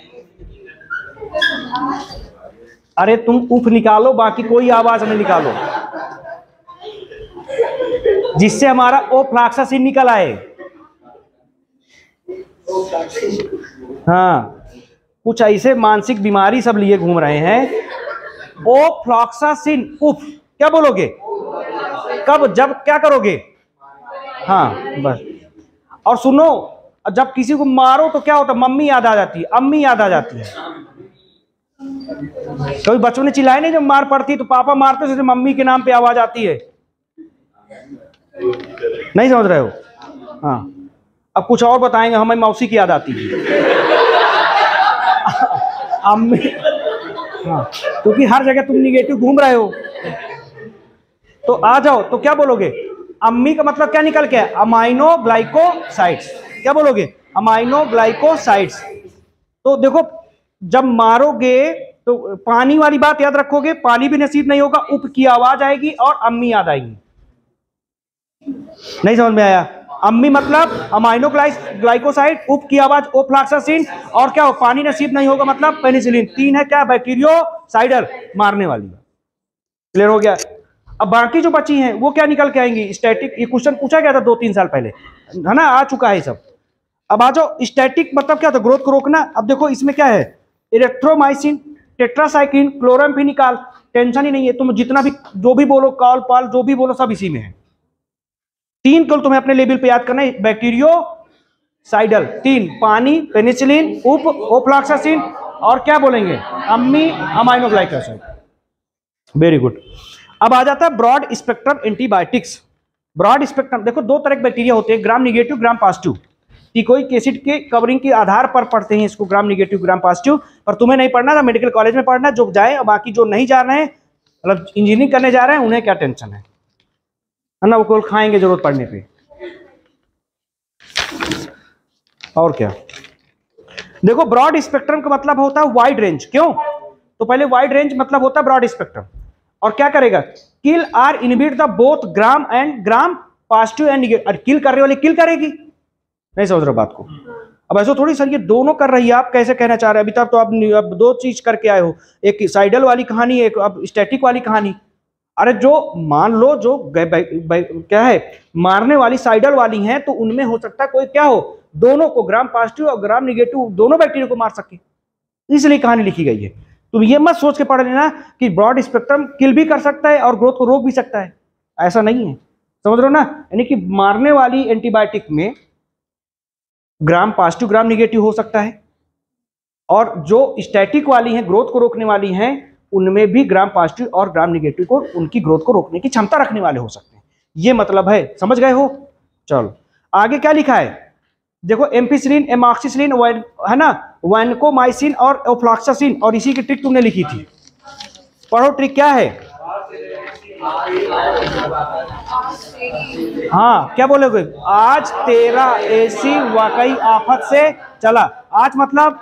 अरे तुम उफ निकालो, बाकी कोई आवाज नहीं निकालो जिससे हमारा ओफ्लॉक्सासिन निकल आए। हाँ, कुछ ऐसे मानसिक बीमारी सब लिए घूम रहे हैं। ओफ्लॉक्सासिन, उफ क्या बोलोगे? कब, जब क्या करोगे? हाँ बस। और सुनो, जब किसी को मारो तो क्या होता है? मम्मी याद आ जाती है, अम्मी याद आ जाती है। कभी बच्चों ने चिल्लाए नहीं जब मार पड़ती है तो पापा मारते तो मम्मी के नाम पे आवाज आती है। नहीं समझ रहे हो? हाँ, अब कुछ और बताएंगे, हमें मौसी की याद आती है अम्मी। हाँ, क्योंकि हर जगह तुम निगेटिव घूम रहे हो। तो आ जाओ, तो क्या बोलोगे? अम्मी का मतलब क्या निकल के? Aminoglycosides. क्या बोलोगे? Aminoglycosides. तो देखो, जब मारोगे तो पानी वाली बात याद रखोगे, पानी भी नसीब नहीं होगा, उप की आवाज आएगी और अम्मी याद आएगी। नहीं समझ में आया? अम्मी मतलब अमाइनो ग्लाइकोसाइड, उप की आवाज ओफ्लॉक्सासिन, और क्या हो? पानी नसीब नहीं होगा मतलब पेनिसिलिन। 3 है क्या? बैक्टीरियोसाइडल, मारने वाली। क्लियर हो गया? अब बाकी जो बची हैं वो क्या निकल के आएंगी? स्टैटिक। ये क्वेश्चन पूछा गया था 2-3 साल पहले, है ना? आ चुका है सब। अब आ जाओ, स्टैटिक मतलब क्या होता है? ग्रोथ को रोकना। अब देखो इसमें क्या है? Erythromycin, tetracycline, chloramphenicol. टेंशन ही नहीं है, तुम जितना भी जो भी बोलो, कॉल पाल जो भी बोलो, सब इसी में है। 3 कल तुम्हें अपने लेवल पे याद करना है। बैक्टीरियोसाइडल 3, पानी, पेनिसिलिन, उप, ओफ्लॉक्सासिन, और क्या बोलेंगे? अम्मी, अमाइनो ग्लाइकोसाइड। Very good. अब आ जाता है broad spectrum antibiotics. Broad spectrum, देखो 2 तरह के बैक्टीरिया होते हैं, gram negative, gram positive. Teichoic acid के कवरिंग के आधार पर पढ़ते हैं इसको, ग्राम निगेटिव, ग्राम पॉजिटिव। पर तुम्हें नहीं पढ़ना था, मेडिकल कॉलेज में पढ़ना, जो जाए। और बाकी जो नहीं जा रहे हैं, मतलब इंजीनियरिंग करने जा रहे हैं, उन्हें क्या टेंशन है ना? वो केवल खाएंगे जरूरत पड़ने पे। और क्या? देखो, ब्रॉड स्पेक्ट्रम का मतलब होता है वाइड रेंज। क्यों? तो पहले वाइड रेंज मतलब होता है ब्रॉड स्पेक्ट्रम। और क्या करेगा? Kill or inhibit the both gram and gram positive and negative. और किल करने वाली किल करेगी। नहीं समझ रहे बात को? अब ऐसा थोड़ी सर ये दोनों कर रही है, आप कैसे कहना चाह रहे हैं? अभी तक तो आप 2 चीज करके आए हो, एक साइडल वाली कहानी, एक अब स्टैटिक वाली कहानी। अरे जो मान लो जो क्या है, मारने वाली साइडल वाली हैं, तो उनमें हो सकता है कोई क्या हो, दोनों को, ग्राम पॉजिटिव और ग्राम निगेटिव, दोनों बैक्टीरिया को मार सके। इसलिए कहानी लिखी गई है। तुम ये मत सोच के पढ़ लेना कि ब्रॉड स्पेक्ट्रम किल भी कर सकता है और ग्रोथ को रोक भी सकता है। ऐसा नहीं है, समझ रहे हो ना? यानी कि मारने वाली एंटीबायोटिक में ग्राम पॉजिटिव, ग्राम निगेटिव हो सकता है, और जो स्टैटिक वाली हैं, ग्रोथ को रोकने वाली हैं, उनमें भी ग्राम पॉजिटिव और ग्राम निगेटिव को, उनकी ग्रोथ को रोकने की क्षमता रखने वाले हो सकते हैं। ये मतलब है, समझ गए हो? चलो आगे क्या लिखा है? देखो, एम्पिसिलिन, एमॉक्सिसिलिन, है ना, वैनकोमाइसिन और ओफ्लॉक्सासिन, और इसी की ट्रिक तुमने लिखी थी। पढ़ो, ट्रिक क्या है? हाँ, क्या बोलोगे? आज तेरा ऐसी वाकई आफत से चला। आज मतलब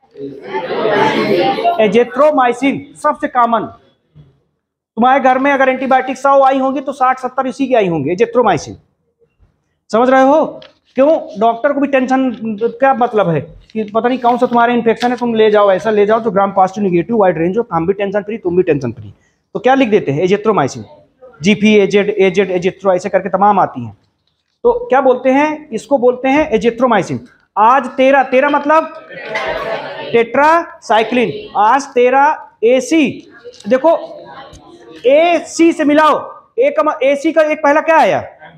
एजेथ्रोमाइसिन, सबसे कॉमन। तुम्हारे घर में अगर एंटीबायोटिक 100 आई होंगी तो 60-70 इसी की आई होंगी, एजेथ्रोमाइसिन। समझ रहे हो? क्यों? डॉक्टर को भी टेंशन, क्या मतलब है कि पता नहीं कौन सा तुम्हारे इन्फेक्शन है, तुम ले जाओ, ऐसा ले जाओ तो gram positive, negative, wide range हो, हम भी टेंशन फ्री, तुम भी टेंशन फ्री। तो क्या लिख देते हैं? एजेथ्रोमाइसिन, जीपी, एजेड, एजेथ्रो, ऐसे करके तमाम आती हैं। तो क्या बोलते हैं इसको? बोलते हैं एजेथ्रोमाइसिन। आज तेरा मतलब टेट्रासाइक्लिन। आज तेरा एसी, देखो ए सी से मिलाओ, ए सी का एक पहला क्या आया?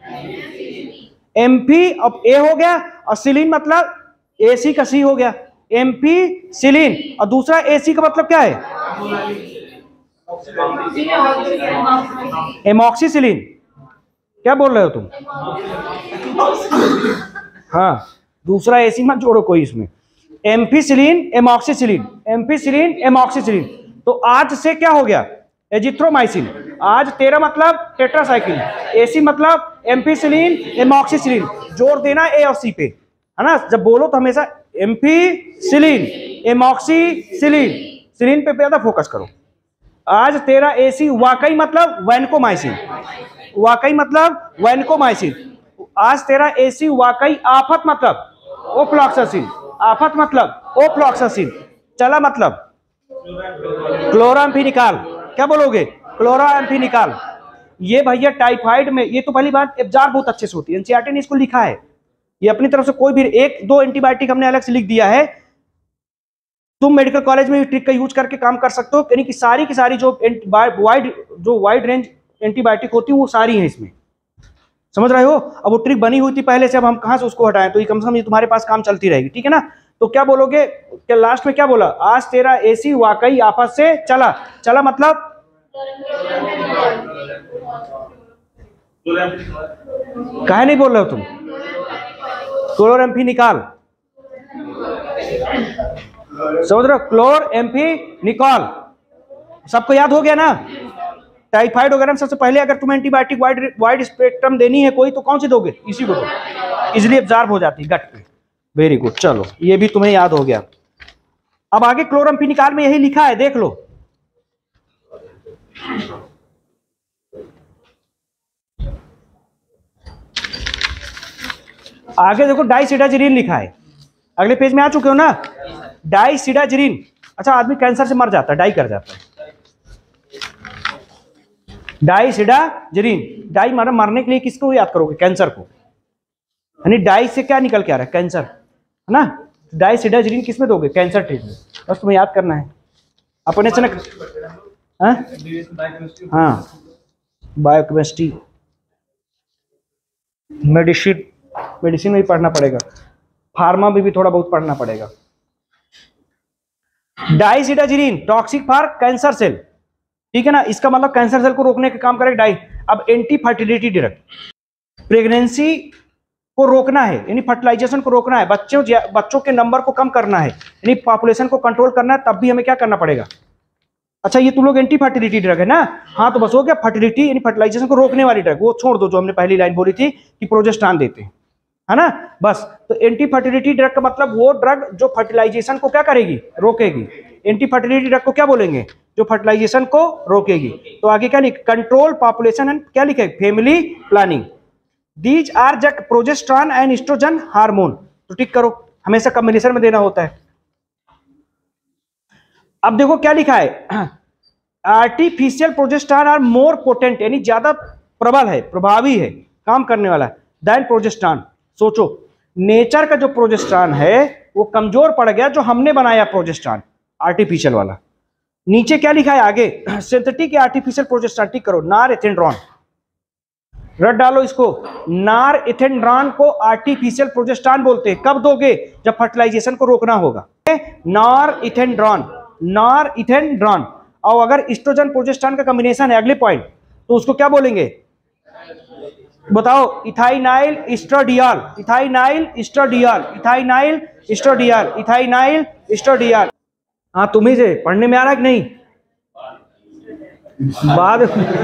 एम्फी, अब ए हो गया, और सिलिन मतलब ए सी का सी हो गया, एम्फीसिलिन। और दूसरा ए सी का मतलब क्या है? एमॉक्सिसिलिन। क्या बोल रहे हो तुम? हाँ, दूसरा ए सी मत जोड़ो कोई इसमें। Ampicillin, amoxicillin, ampicillin, amoxicillin. तो आज से क्या हो गया? एजिथ्रोमाइसिन। आज तेरा मतलब टेट्रासाइक्लिन, एसी मतलब एम्फीसिलिन, एमॉक्सिसिलिन। जोड़ देना ए और सी पे, है ना? जब बोलो तो हमेशा एम्फीसिलिन, एमॉक्सिसिलिन, सिलिन पे ज्यादा फोकस करो। आज तेरा एसी वाकई मतलब वैनकोमाइसिन, वाकई मतलब वैनकोमाइसिन। आज तेरा एसी वाकई आफत मतलब ओफ्लॉक्सासिन, आफत मतलब ओफ्लॉक्सासिन, चला मतलब क्लोराम्फेनिकॉल। क्या बोलोगे? क्लोराम्फेनिकॉल। ये भैया टाइफाइड में, ये तो पहली बात एब्जॉर्ब बहुत अच्छे से होती है, एनसीईआरटी ने इसको लिखा है। ये अपनी तरफ से कोई भी एक दो एंटीबायोटिक हमने अलग से लिख दिया है, तुम मेडिकल कॉलेज में ट्रिक का यूज करके काम कर सकते हो, यानी कि सारी की सारी जो वाइड रेंज एंटीबायोटिक होती है वो सारी है इसमें, समझ रहे हो। अब वो ट्रिक बनी हुई थी पहले से, अब हम कहां से उसको हटाएं, तो ये कम से कम ये तुम्हारे पास काम चलती रहेगी, ठीक है ना। तो क्या बोलोगे, क्या लास्ट में क्या बोला, आज तेरा एसी वाकई आफत से चला। चला मतलब काहे नहीं बोल रहे हो तुम? क्लोराम्फेनिकॉल, समझ रहे हो, क्लोराम्फेनिकॉल। सबको याद हो गया ना। टाइफाइड वगैरह में सबसे पहले अगर तुम्हें एंटीबायोटिक वाइड स्पेक्ट्रम देनी है कोई, तो कौन सी दोगे? इसी को दो, इजिली एब्जॉर्ब हो जाती है गट पे। वेरी गुड, चलो ये भी तुम्हें याद हो गया। अब आगे क्लोराम्फेनिकॉल में यही लिखा है, देख लो। आगे देखो डाइसिडाजिरिन लिखा है, अगले पेज में आ चुके हो ना। डाइसिडाजिरिन, अच्छा आदमी कैंसर से मर जाता है, डाई कर जाता है। डाइसिडाजिरिन, डाई मारा मरने के लिए किसको याद करोगे? कैंसर को, यानी डाई से क्या निकल के आ रहा है? कैंसर, है ना। डाइसिडाजिरिन किस में दोगे? कैंसर ट्रीटमेंट, बस तुम्हें याद करना है अपने से ना। हाँ, बायोकेमिस्ट्री, मेडिसिन में भी पढ़ना पड़ेगा, फार्मा में भी थोड़ा बहुत पढ़ना पड़ेगा। डाइसिडाजिरिन टॉक्सिक फॉर कैंसर सेल, ठीक है ना, इसका मतलब कैंसर सेल को रोकने का काम करेगा डाई। अब एंटी फर्टिलिटी ड्रग, प्रेगनेंसी को रोकना है, यानी फर्टिलाइजेशन को रोकना है, बच्चों के नंबर को कम करना है, यानी पॉपुलेशन को कंट्रोल करना है, तब भी हमें क्या करना पड़ेगा? अच्छा ये तुम लोग एंटी फर्टिलिटी ड्रग है ना, हाँ तो बस हो गया। फर्टिलिटी यानी फर्टिलाइजेशन को रोकने वाली ड्रग, वो छोड़ दो जो हमने पहली लाइन बोली थी कि प्रोजेस्टेरॉन देते हैं, है ना, बस। तो एंटी फर्टिलिटी ड्रग का मतलब वो ड्रग जो फर्टिलाइजेशन को क्या करेगी? रोकेगी। एंटी फर्टिलिटी ड्रग को क्या बोलेंगे? जो फर्टिलाइजेशन को रोकेगी। तो आगे क्या लिख, कंट्रोल पॉपुलेशन एंड क्या लिखे? Family planning. These are just progesterone and estrogen hormone, तो टिक करो, हमेशा कॉम्बिनेशन में देना होता है। अब देखो क्या लिखा है, artificial progesterone are more potent, यानी ज्यादा प्रबल है, प्रभावी है, काम करने वाला है, देन प्रोजेस्टेरॉन। सोचो नेचर का जो प्रोजेस्टेरॉन है वो कमजोर पड़ गया, जो हमने बनाया प्रोजेस्टेरॉन आर्टिफिशियल वाला। नीचे क्या लिखा है आगे, सिंथेटिक या आर्टिफिशियल प्रोजेस्टेरॉन, टिक करो, नॉरएथेंड्रोन, रट डालो इसको। नॉरएथेंड्रोन को आर्टिफिशियल प्रोजेस्टेरॉन बोलते हैं। कब दोगे? जब फर्टिलाइजेशन को रोकना होगा। नॉरएथेंड्रोन, नॉरएथेंड्रोन। और अगर एस्ट्रोजन प्रोजेस्टेरॉन का कॉम्बिनेशन है, अगले पॉइंट, तो उसको क्या बोलेंगे? बताओ, ethinyl estradiol, ethinyl estradiol, ethinyl estradiol, ethinyl estradiol. हाँ तुम्हें से पढ़ने में आ रहा है कि नहीं? बाद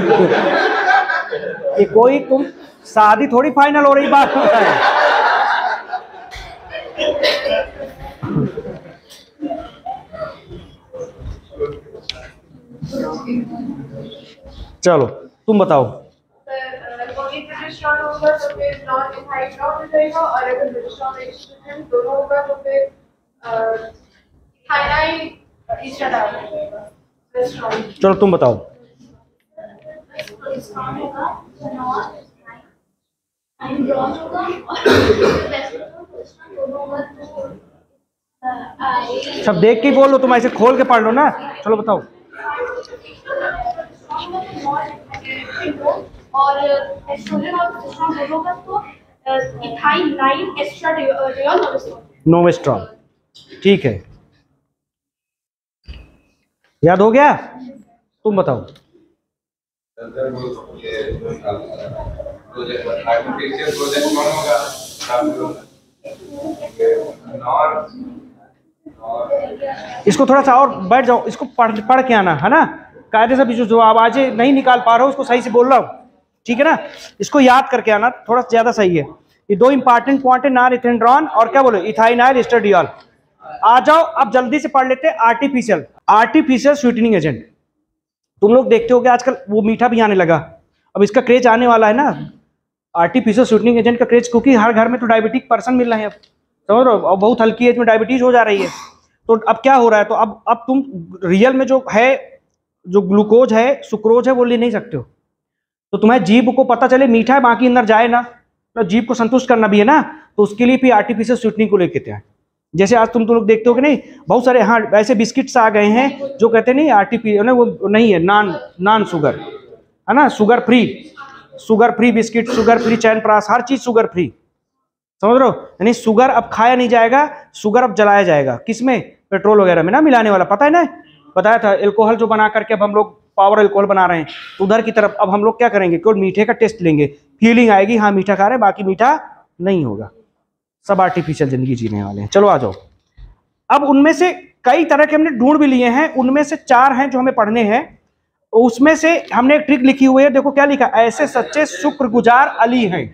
ये कोई तुम शादी थोड़ी फाइनल हो रही बात होता है। चलो तुम बताओ। चलो तुम बताओ। सब देख के बोल लो, तुम ऐसे खोल के पढ़ लो ना। चलो बताओ। और एस्ट्रोजन और प्रोजेस्टेरॉन दोनों का तो इथाइनाइल एस्ट्राडियोल नोवेस्ट्रॉन, ठीक है, याद हो गया। तुम बताओ। इसको थोड़ा सा और बैठ जाओ, इसको पढ़ के आना, है ना, कायदे से। जो आवाजें नहीं निकाल पा रहे हो उसको सही से बोल रहा हूँ, ठीक है ना। इसको याद करके आना, थोड़ा ज्यादा सही है। ये दो इंपॉर्टेंट पॉइंट है, नॉरएथेंड्रोन और क्या बोलो, इथाइनाइल एस्ट्राडियोल। आ जाओ अब जल्दी से पढ़ लेते हैं आर्टिफिशियल स्वीटनिंग एजेंट। तुम लोग देखते हो कि आजकल वो मीठा भी आने लगा, अब इसका क्रेज आने वाला है ना, आर्टिफिशियल स्वीटनिंग एजेंट का क्रेज, क्योंकि हर घर में तो डायबिटिक पर्सन मिल रहे हैं अब, समझ रहे हो, और बहुत हल्की एज में डायबिटीज हो जा रही है। तो अब क्या हो रहा है, तो अब तुम रियल में जो है, जो ग्लूकोज है, सुक्रोज है, वो ले नहीं सकते हो। तो तुम्हें जीभ को पता चले मीठा है, बाकी अंदर जाए ना, तो जीभ को संतुष्ट करना भी है ना, तो उसके लिए भी आर्टिफिशियल स्वीटनिंग को लेके आए। जैसे आज तुम लोग देखते हो कि नहीं, बहुत सारे हाँ ऐसे बिस्किट्स आ गए हैं जो कहते नहीं आर्टिफिशियल, वो नहीं है, नॉन शुगर है ना, sugar free biscuit, sugar free chyawanprash, हर चीज शुगर फ्री, समझ रहे हो। यानी शुगर अब खाया नहीं जाएगा, शुगर अब जलाया जाएगा, किसमें, पेट्रोल वगैरह में ना मिलाने वाला, पता है ना, बताया था। एल्कोहल जो बना करके अब हम लोग पावर एल्कोहल बना रहे हैं, तो उधर की तरफ अब हम लोग क्या करेंगे, केवल मीठे का टेस्ट लेंगे, फीलिंग आएगी हाँ मीठा खा रहे हैं, बाकी मीठा नहीं होगा, सब आर्टिफिशियल जिंदगी जीने वाले हैं। चलो आ जाओ, अब उनमें से कई तरह के हमने ढूंढ भी लिए हैं, उनमें से 4 हैं जो हमें पढ़ने हैं। उसमें से हमने एक ट्रिक लिखी हुई है, देखो क्या लिखा, ऐसे सच्चे शुक्रगुजार अली हैं।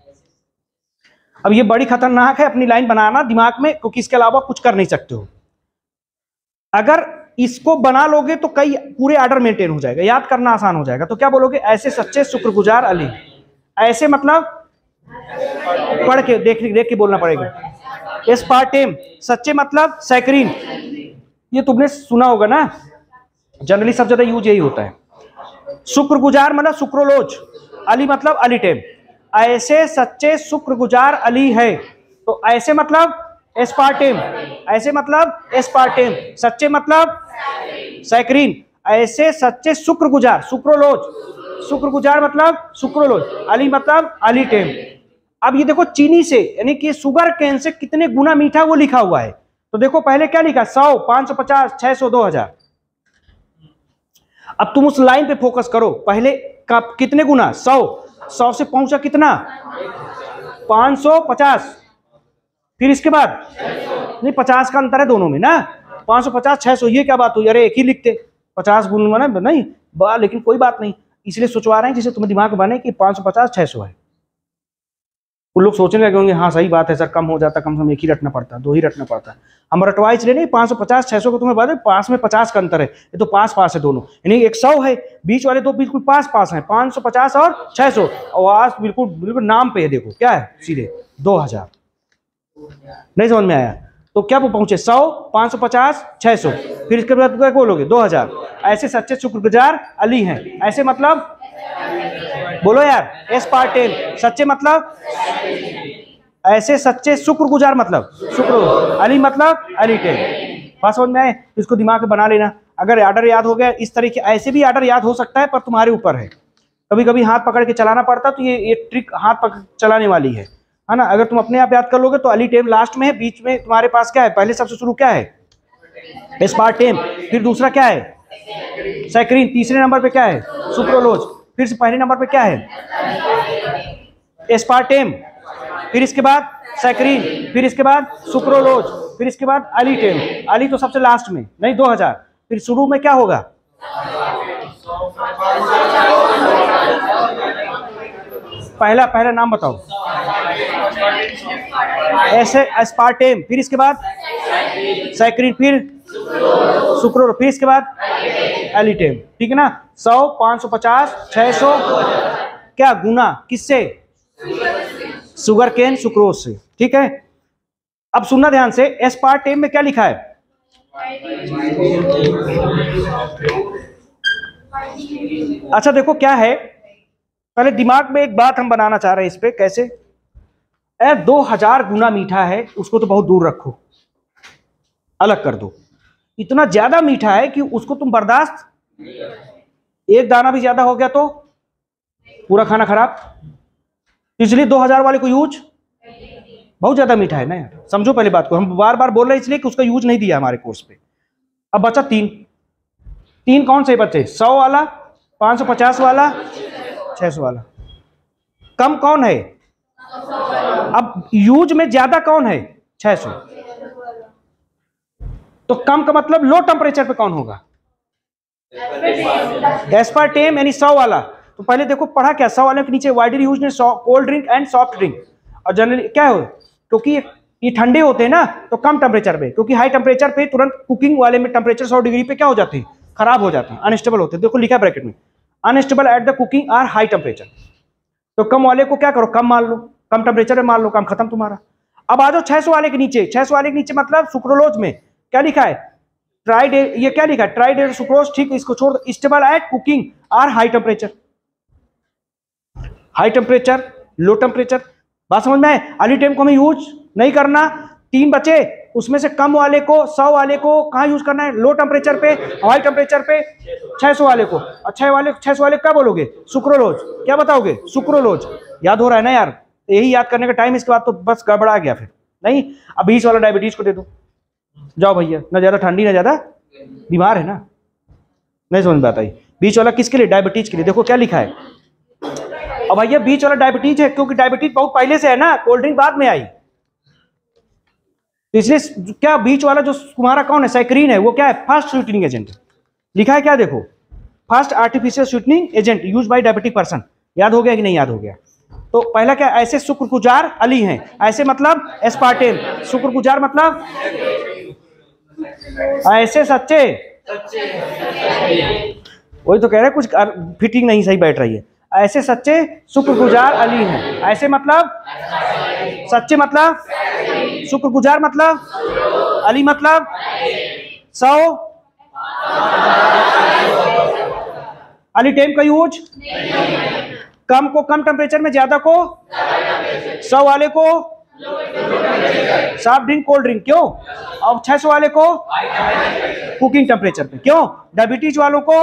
अब ये बड़ी खतरनाक है, अपनी लाइन बनाना दिमाग में, क्योंकि इसके अलावा कुछ कर नहीं सकते हो। अगर इसको बना लोगे तो कई पूरे ऑर्डर मेंटेन हो जाएगा, याद करना आसान हो जाएगा। तो क्या बोलोगे, ऐसे सच्चे शुक्रगुजार अली। ऐसे मतलब पढ़ के देख के बोलना पड़ेगा। एस्पार्टेम, सच्चे मतलब सैकरीन, ये तुमने सुना होगा ना, जनरली सब ज्यादा यूज यही होता है। शुक्रगुजार मतलब सुक्रोलोज, अली मतलब अलीटेम। ऐसे सच्चे शुक्रगुजार अली है, तो ऐसे मतलब एस्पार्टेम, ऐसे मतलब एस्पार्टेम, सच्चे मतलब सैकरीन, ऐसे सच्चे शुक्रगुजार सुक्रोलोज, शुक्रगुजार मतलब सुक्रोलोज, अली मतलब अलीटेम। अब ये देखो चीनी से, यानी कि शुगर केन से कितने गुना मीठा वो लिखा हुआ है। तो देखो पहले क्या लिखा, 100, 550, 600, 2000। अब तुम उस लाइन पे फोकस करो, पहले का कितने गुना, 100 से पहुंचा कितना, 550, फिर इसके बाद नहीं 50 का अंतर है दोनों में ना, 550 600, ये क्या बात हुई, अरे एक ही लिखते, 50 गुना नहीं, लेकिन कोई बात नहीं, इसलिए सोचवा रहे हैं जिसे तुम्हें दिमाग में बने कि 550 600 है। उन लोग सोचने लगे होंगे हाँ सही बात है सर, कम हो जाता, कम से कम एक ही रटना पड़ता, 2 ही रटना पड़ता। हम रटवा इसलिए नहीं, 550 600 को तुम्हें बता, पास में 50 का अंतर है, ये तो पास है दोनों, यानी 100 है, बीच वाले दो बिल्कुल पास है, 550 और 600, और आज बिल्कुल नाम पे है, देखो क्या है सीधे 2000। नहीं समझ में आया, तो क्या वो पहुंचे 100, 550, 600, फिर इसके बाद क्या बोलोगे 2000। ऐसे सच्चे शुक्रगुजार अली हैं, ऐसे मतलब बोलो यार, एस्पार्टेम, सच्चे मतलब, ऐसे सच्चे शुक्रगुजार मतलब शुक्र, अली मतलब अलीटेम। बात समझ में आए, इसको दिमाग में बना लेना। अगर आर्डर याद हो गया इस तरीके, ऐसे भी आर्डर याद हो सकता है, पर तुम्हारे ऊपर है, कभी कभी हाथ पकड़ के चलाना पड़ता, तो ये ट्रिक हाथ पकड़ चलाने वाली है ना। अगर तुम अपने आप याद कर लोगे तो अलीटेम लास्ट में है, बीच में तुम्हारे पास क्या है, पहले सबसे शुरू क्या है, एस्पार्टेम, फिर दूसरा क्या है सैकरीन, तीसरे नंबर पे क्या है सुक्रोलोज, फिर से पहले नंबर पे क्या है एस्पार्टेम, फिर इसके बाद सैकरीन, फिर इसके बाद सुक्रोलोज, फिर इसके बाद अलीटेम। अली तो सबसे लास्ट में, नहीं 2000, फिर शुरू में क्या होगा, पहला नाम बताओ, ऐसे एस्पार्टेम, फिर इसके बाद सैकरीन, फिर सुक्रोल, फिर इसके बाद एलीटेम, ठीक है ना। 100, 550, 600 क्या गुना, किससे, शुगर केन सुक्रोज से, ठीक है। अब सुनना ध्यान से, एस्पार्टेम में क्या लिखा है, अच्छा देखो क्या है, पहले दिमाग में एक बात हम बनाना चाह रहे हैं इस पे, कैसे, 2000 गुना मीठा है, उसको तो बहुत दूर रखो, अलग कर दो। इतना ज्यादा मीठा है कि उसको तुम बर्दाश्त, एक दाना भी ज्यादा हो गया तो पूरा खाना खराब, इसलिए 2000 वाले को यूज, बहुत ज्यादा मीठा है ना यार, समझो पहले बात को, हम बार बार बोल रहे हैं इसलिए कि उसका यूज नहीं दिया हमारे कोर्स पे। अब बचा 3 कौन से बचे, 100 वाला, 550 वाला, 600 वाला। कम कौन है, अब यूज में ज्यादा कौन है, 600, तो कम का मतलब लो टेम्परेचर पे कौन होगा, एस्पार्टेम यानी 100 वाला। तो पहले देखो पढ़ा क्या, 100 वाले के नीचे widely used cold drink and soft drink, और जनरली क्या हो, क्योंकि ये ठंडे होते हैं ना, तो कम टेम्परेचर पे, क्योंकि हाई टेम्परेचर पे तुरंत कुकिंग वाले में टेम्परेचर 100 डिग्री पे क्या हो जाते हैं, खराब हो जाते हैं, अनस्टेबल होते हैं। देखो लिखा है ब्रैकेट में, unstable at the cooking or high temperature. तो कम वाले को क्या करो, कम मान लो, कम टेम्परेचर में मान लो, काम खत्म तुम्हारा। अब आ जाओ 600 वाले के नीचे। 600 वाले के नीचे मतलब सुक्रोलोज में क्या लिखा है? ये क्या लिखा है? ट्राइडेट सुक्रोज। ठीक, इसको छोड़ दो। स्टेबल एट कुकिंग और high temperature. High temperature, low temperature, बात समझ में आए? अर्ली टाइम को हमें यूज नहीं करना। 3 बचे, उसमें से कम वाले को 100 वाले को कहाँ यूज करना है? लो टेम्परेचर पे, हाई टेम्परेचर पे 600 वाले को। अच्छा वाले 600 वाले क्या बोलोगे? सुक्रोलोज। क्या बताओगे? सुक्रोलोज। याद हो रहा है ना यार? यही याद करने का टाइम, इसके बाद तो बस गड़बड़ा गया फिर। नहीं, अब 20 वाला डायबिटीज को दे दो। जाओ भैया, ना ज्यादा ठंडी ना ज्यादा बीमार है ना, नहीं समझ में आता है। 20 वाला किसके लिए? डायबिटीज के लिए। देखो क्या लिखा है। अब भैया 20 वाला डायबिटीज है क्योंकि डायबिटीज बहुत पहले से है ना, कोल्ड ड्रिंक बाद में आई, तो इसलिए क्या 20 वाला जो तुम्हारा कौन है? सैकरीन है। वो क्या है? फास्ट स्वीटनिंग एजेंट लिखा है। क्या देखो, fast artificial sweetening agent use by diabetic person. याद हो गया कि नहीं याद हो गया? तो पहला क्या? ऐसे शुक्रगुजार अली हैं। ऐसे मतलब एस्पार्टेम। शुक्रगुजार मतलब ऐसे सच्चे। वही तो कह रहे, कुछ फिटिंग नहीं सही बैठ रही है। ऐसे सच्चे शुक्रगुजार अली हैं। ऐसे मतलब सच्चे, मतलब शुक्रगुजार मतलब अली मतलब 100। अली टाइम का यूज कम को कम टेम्परेचर में, ज्यादा को 100 वाले को सॉफ्ट ड्रिंक कोल्ड ड्रिंक। क्यों? अब 600 वाले को कुकिंग टेम्परेचर पे। क्यों? डायबिटीज वालों को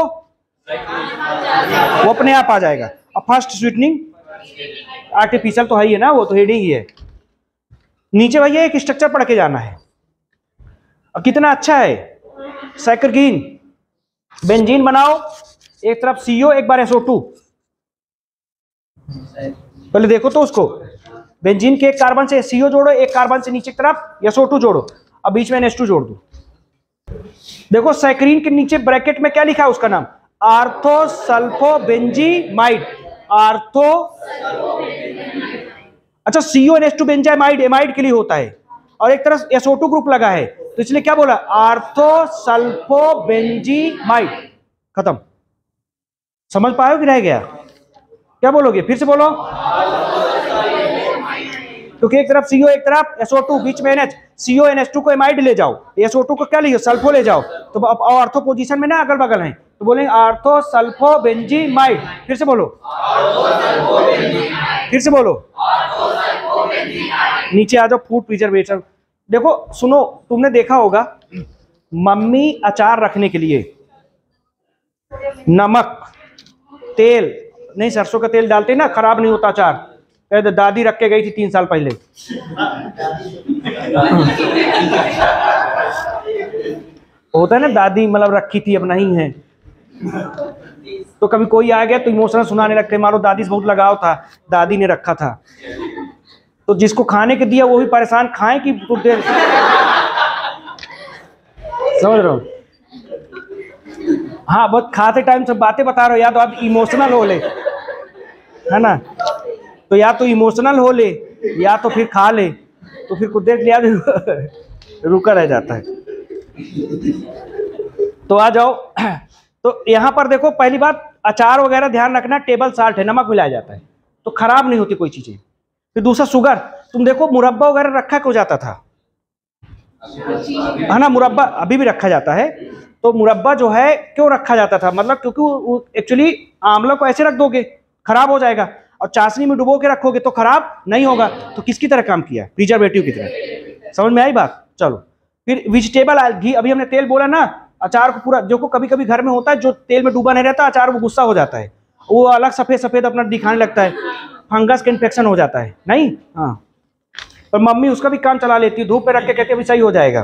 वो अपने आप आ जाएगा। अब फर्स्ट स्वीटनिंग आर्टिफिशियल तो है ही है ना, वो तो हेडिंग ही है। नीचे भैया एक स्ट्रक्चर पढ़ के जाना है। अब कितना अच्छा है। सैकरीन बेंजीन बनाओ, एक तरफ CO, एक बार SO2। पहले देखो तो उसको, बेंजीन के एक कार्बन से CO जोड़ो, एक कार्बन से नीचे की तरफ SO2 जोड़ो, अब बीच में NH2 जोड़ दो। देखो सैकरीन के नीचे ब्रैकेट में क्या लिखा है? उसका नाम आर्थोसल्फोबेंजीमाइड। अच्छा, CO NH2 बेंजामाइड एमाइड के लिए होता है, और एक तरफ SO2 ग्रुप लगा है, तो इसलिए क्या बोला? आर्थोसल्फोबेंजीमाइड। खत्म। समझ पाए कि रह गया? क्या बोलोगे? फिर से बोलो। क्योंकि एक तरफ CO, एक तरफ SO2, बीच में NH। CO NH2 को एमाइड ले जाओ, SO2 को क्या ले? सल्फो ले जाओ। तो अब आर्थो पोजीशन में ना, अगल बगल है, तो बोलेंगे आर्थोसल्फोबेंजीमाइड। फिर से बोलो, फिर से बोलो। नीचे आ जाओ, फूड प्रिजर्वेशन। देखो सुनो, तुमने देखा होगा मम्मी अचार रखने के लिए नमक, तेल, नहीं सरसों का तेल डालते ना, खराब नहीं होता अचार। दादी रख के गई थी 3 साल पहले। होता है ना, दादी मतलब रखी थी, अब नहीं है। तो कभी कोई आ गया तो इमोशनल सुनाने लगते, मारो दादी से बहुत लगाव था, दादी ने रखा था। तो जिसको खाने के दिया वो भी परेशान, खाए कि कुछ देर। समझ रहे हो? हाँ, बहुत खाते टाइम सब बातें बता रहे हो, या तो आप इमोशनल हो ले, है ना? तो या तो इमोशनल हो ले, या तो फिर खा ले, तो फिर कुछ देर के लिए रुका रह जाता है। तो आ जाओ। तो यहाँ पर देखो, पहली बात अचार वगैरह ध्यान रखना, टेबल साल्ट है, नमक मिलाया जाता है, तो खराब नहीं होती कोई चीजें। फिर दूसरा शुगर। तुम देखो मुरब्बा वगैरह रखा क्यों जाता था, है ना? मुरब्बा अभी भी रखा जाता है। तो मुरब्बा जो है क्यों रखा जाता था? मतलब क्योंकि एक्चुअली आंवला को ऐसे रख दोगे खराब हो जाएगा, और चाशनी में डुबो के रखोगे तो खराब नहीं होगा। तो किसकी तरह काम किया? प्रिजर्वेटिव की तरह। समझ में आई बात? चलो फिर वेजिटेबल घी। अभी हमने तेल बोला ना, अचार को पूरा देखो, कभी कभी घर में होता है जो तेल में डूबा नहीं रहता अचार, वो गुस्सा हो जाता है, वो अलग सफेद सफेद अपना दिखाने लगता है, फंगस का इन्फेक्शन हो जाता है। नहीं, हाँ, पर मम्मी उसका भी काम चला लेती है, धूप पे रख के कहती है अभी सही हो जाएगा।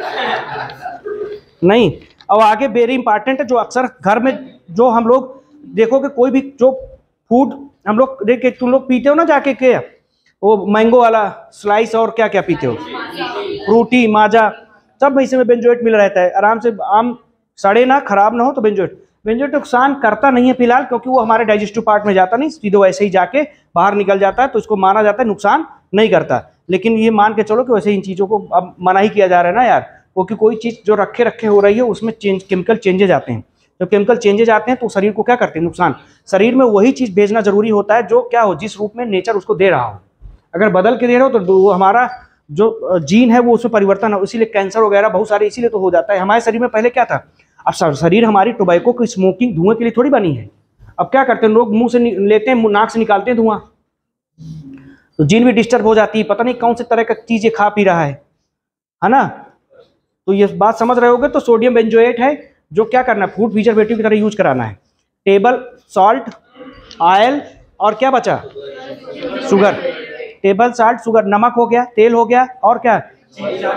नहीं। और आगे वेरी इंपॉर्टेंट है, जो अक्सर घर में जो हम लोग देखोगे, कोई भी जो फूड हम लोग देख के, तुम लोग पीते हो ना जाके के वो मैंगो वाला स्लाइस, और क्या क्या पीते हो, फ्रूटी, माजा, सब में इसमें बेंजोएट मिला रहता है। आराम से आम सड़े ना, खराब ना हो, तो बेंजोएट नुकसान करता नहीं है फिलहाल, क्योंकि वो हमारे डाइजेस्टिव पार्ट में जाता नहीं, सीधे वैसे ही जाके बाहर निकल जाता है, तो इसको माना जाता है नुकसान नहीं करता। लेकिन ये मान के चलो कि वैसे इन चीज़ों को अब मना ही किया जा रहा है ना यार, क्योंकि कोई चीज़ जो रखे हो रही है उसमें केमिकल चेंजेज आते हैं। जब केमिकल चेंजेज आते हैं तो शरीर को क्या करते हैं? नुकसान। शरीर में वही चीज़ भेजना जरूरी होता है जो क्या हो, जिस रूप में नेचर उसको दे रहा हो। अगर बदल के दे रहे हो तो हमारा जो जीन है वो उसमें परिवर्तन है, इसीलिए कैंसर वगैरह बहुत सारे इसीलिए तो हो जाता है। हमारे शरीर में पहले क्या था, अब शरीर हमारी टोबैको की स्मोकिंग धुएं के लिए थोड़ी बनी है। अब क्या करते हैं लोग, मुंह से लेते हैं, नाक से निकालते हैं धुआं, तो जीन भी डिस्टर्ब हो जाती है, पता नहीं कौन से तरह का चीज ये खा पी रहा है ना। तो ये बात समझ रहे होगे। तो सोडियम बेंजोएट है जो क्या करना है, फूड प्रिजर्वेटिव की तरह यूज कराना है। टेबल सॉल्ट, ऑयल और क्या बचा, शुगर। टेबल सॉल्ट, शुगर, नमक हो गया, तेल हो गया, और क्या,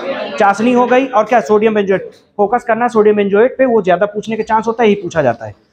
चाशनी हो गई, और क्या, सोडियम बेंजोएट। फोकस करना सोडियम बेंजोएट पे, वो ज्यादा पूछने के चांस होता है, यही पूछा जाता है।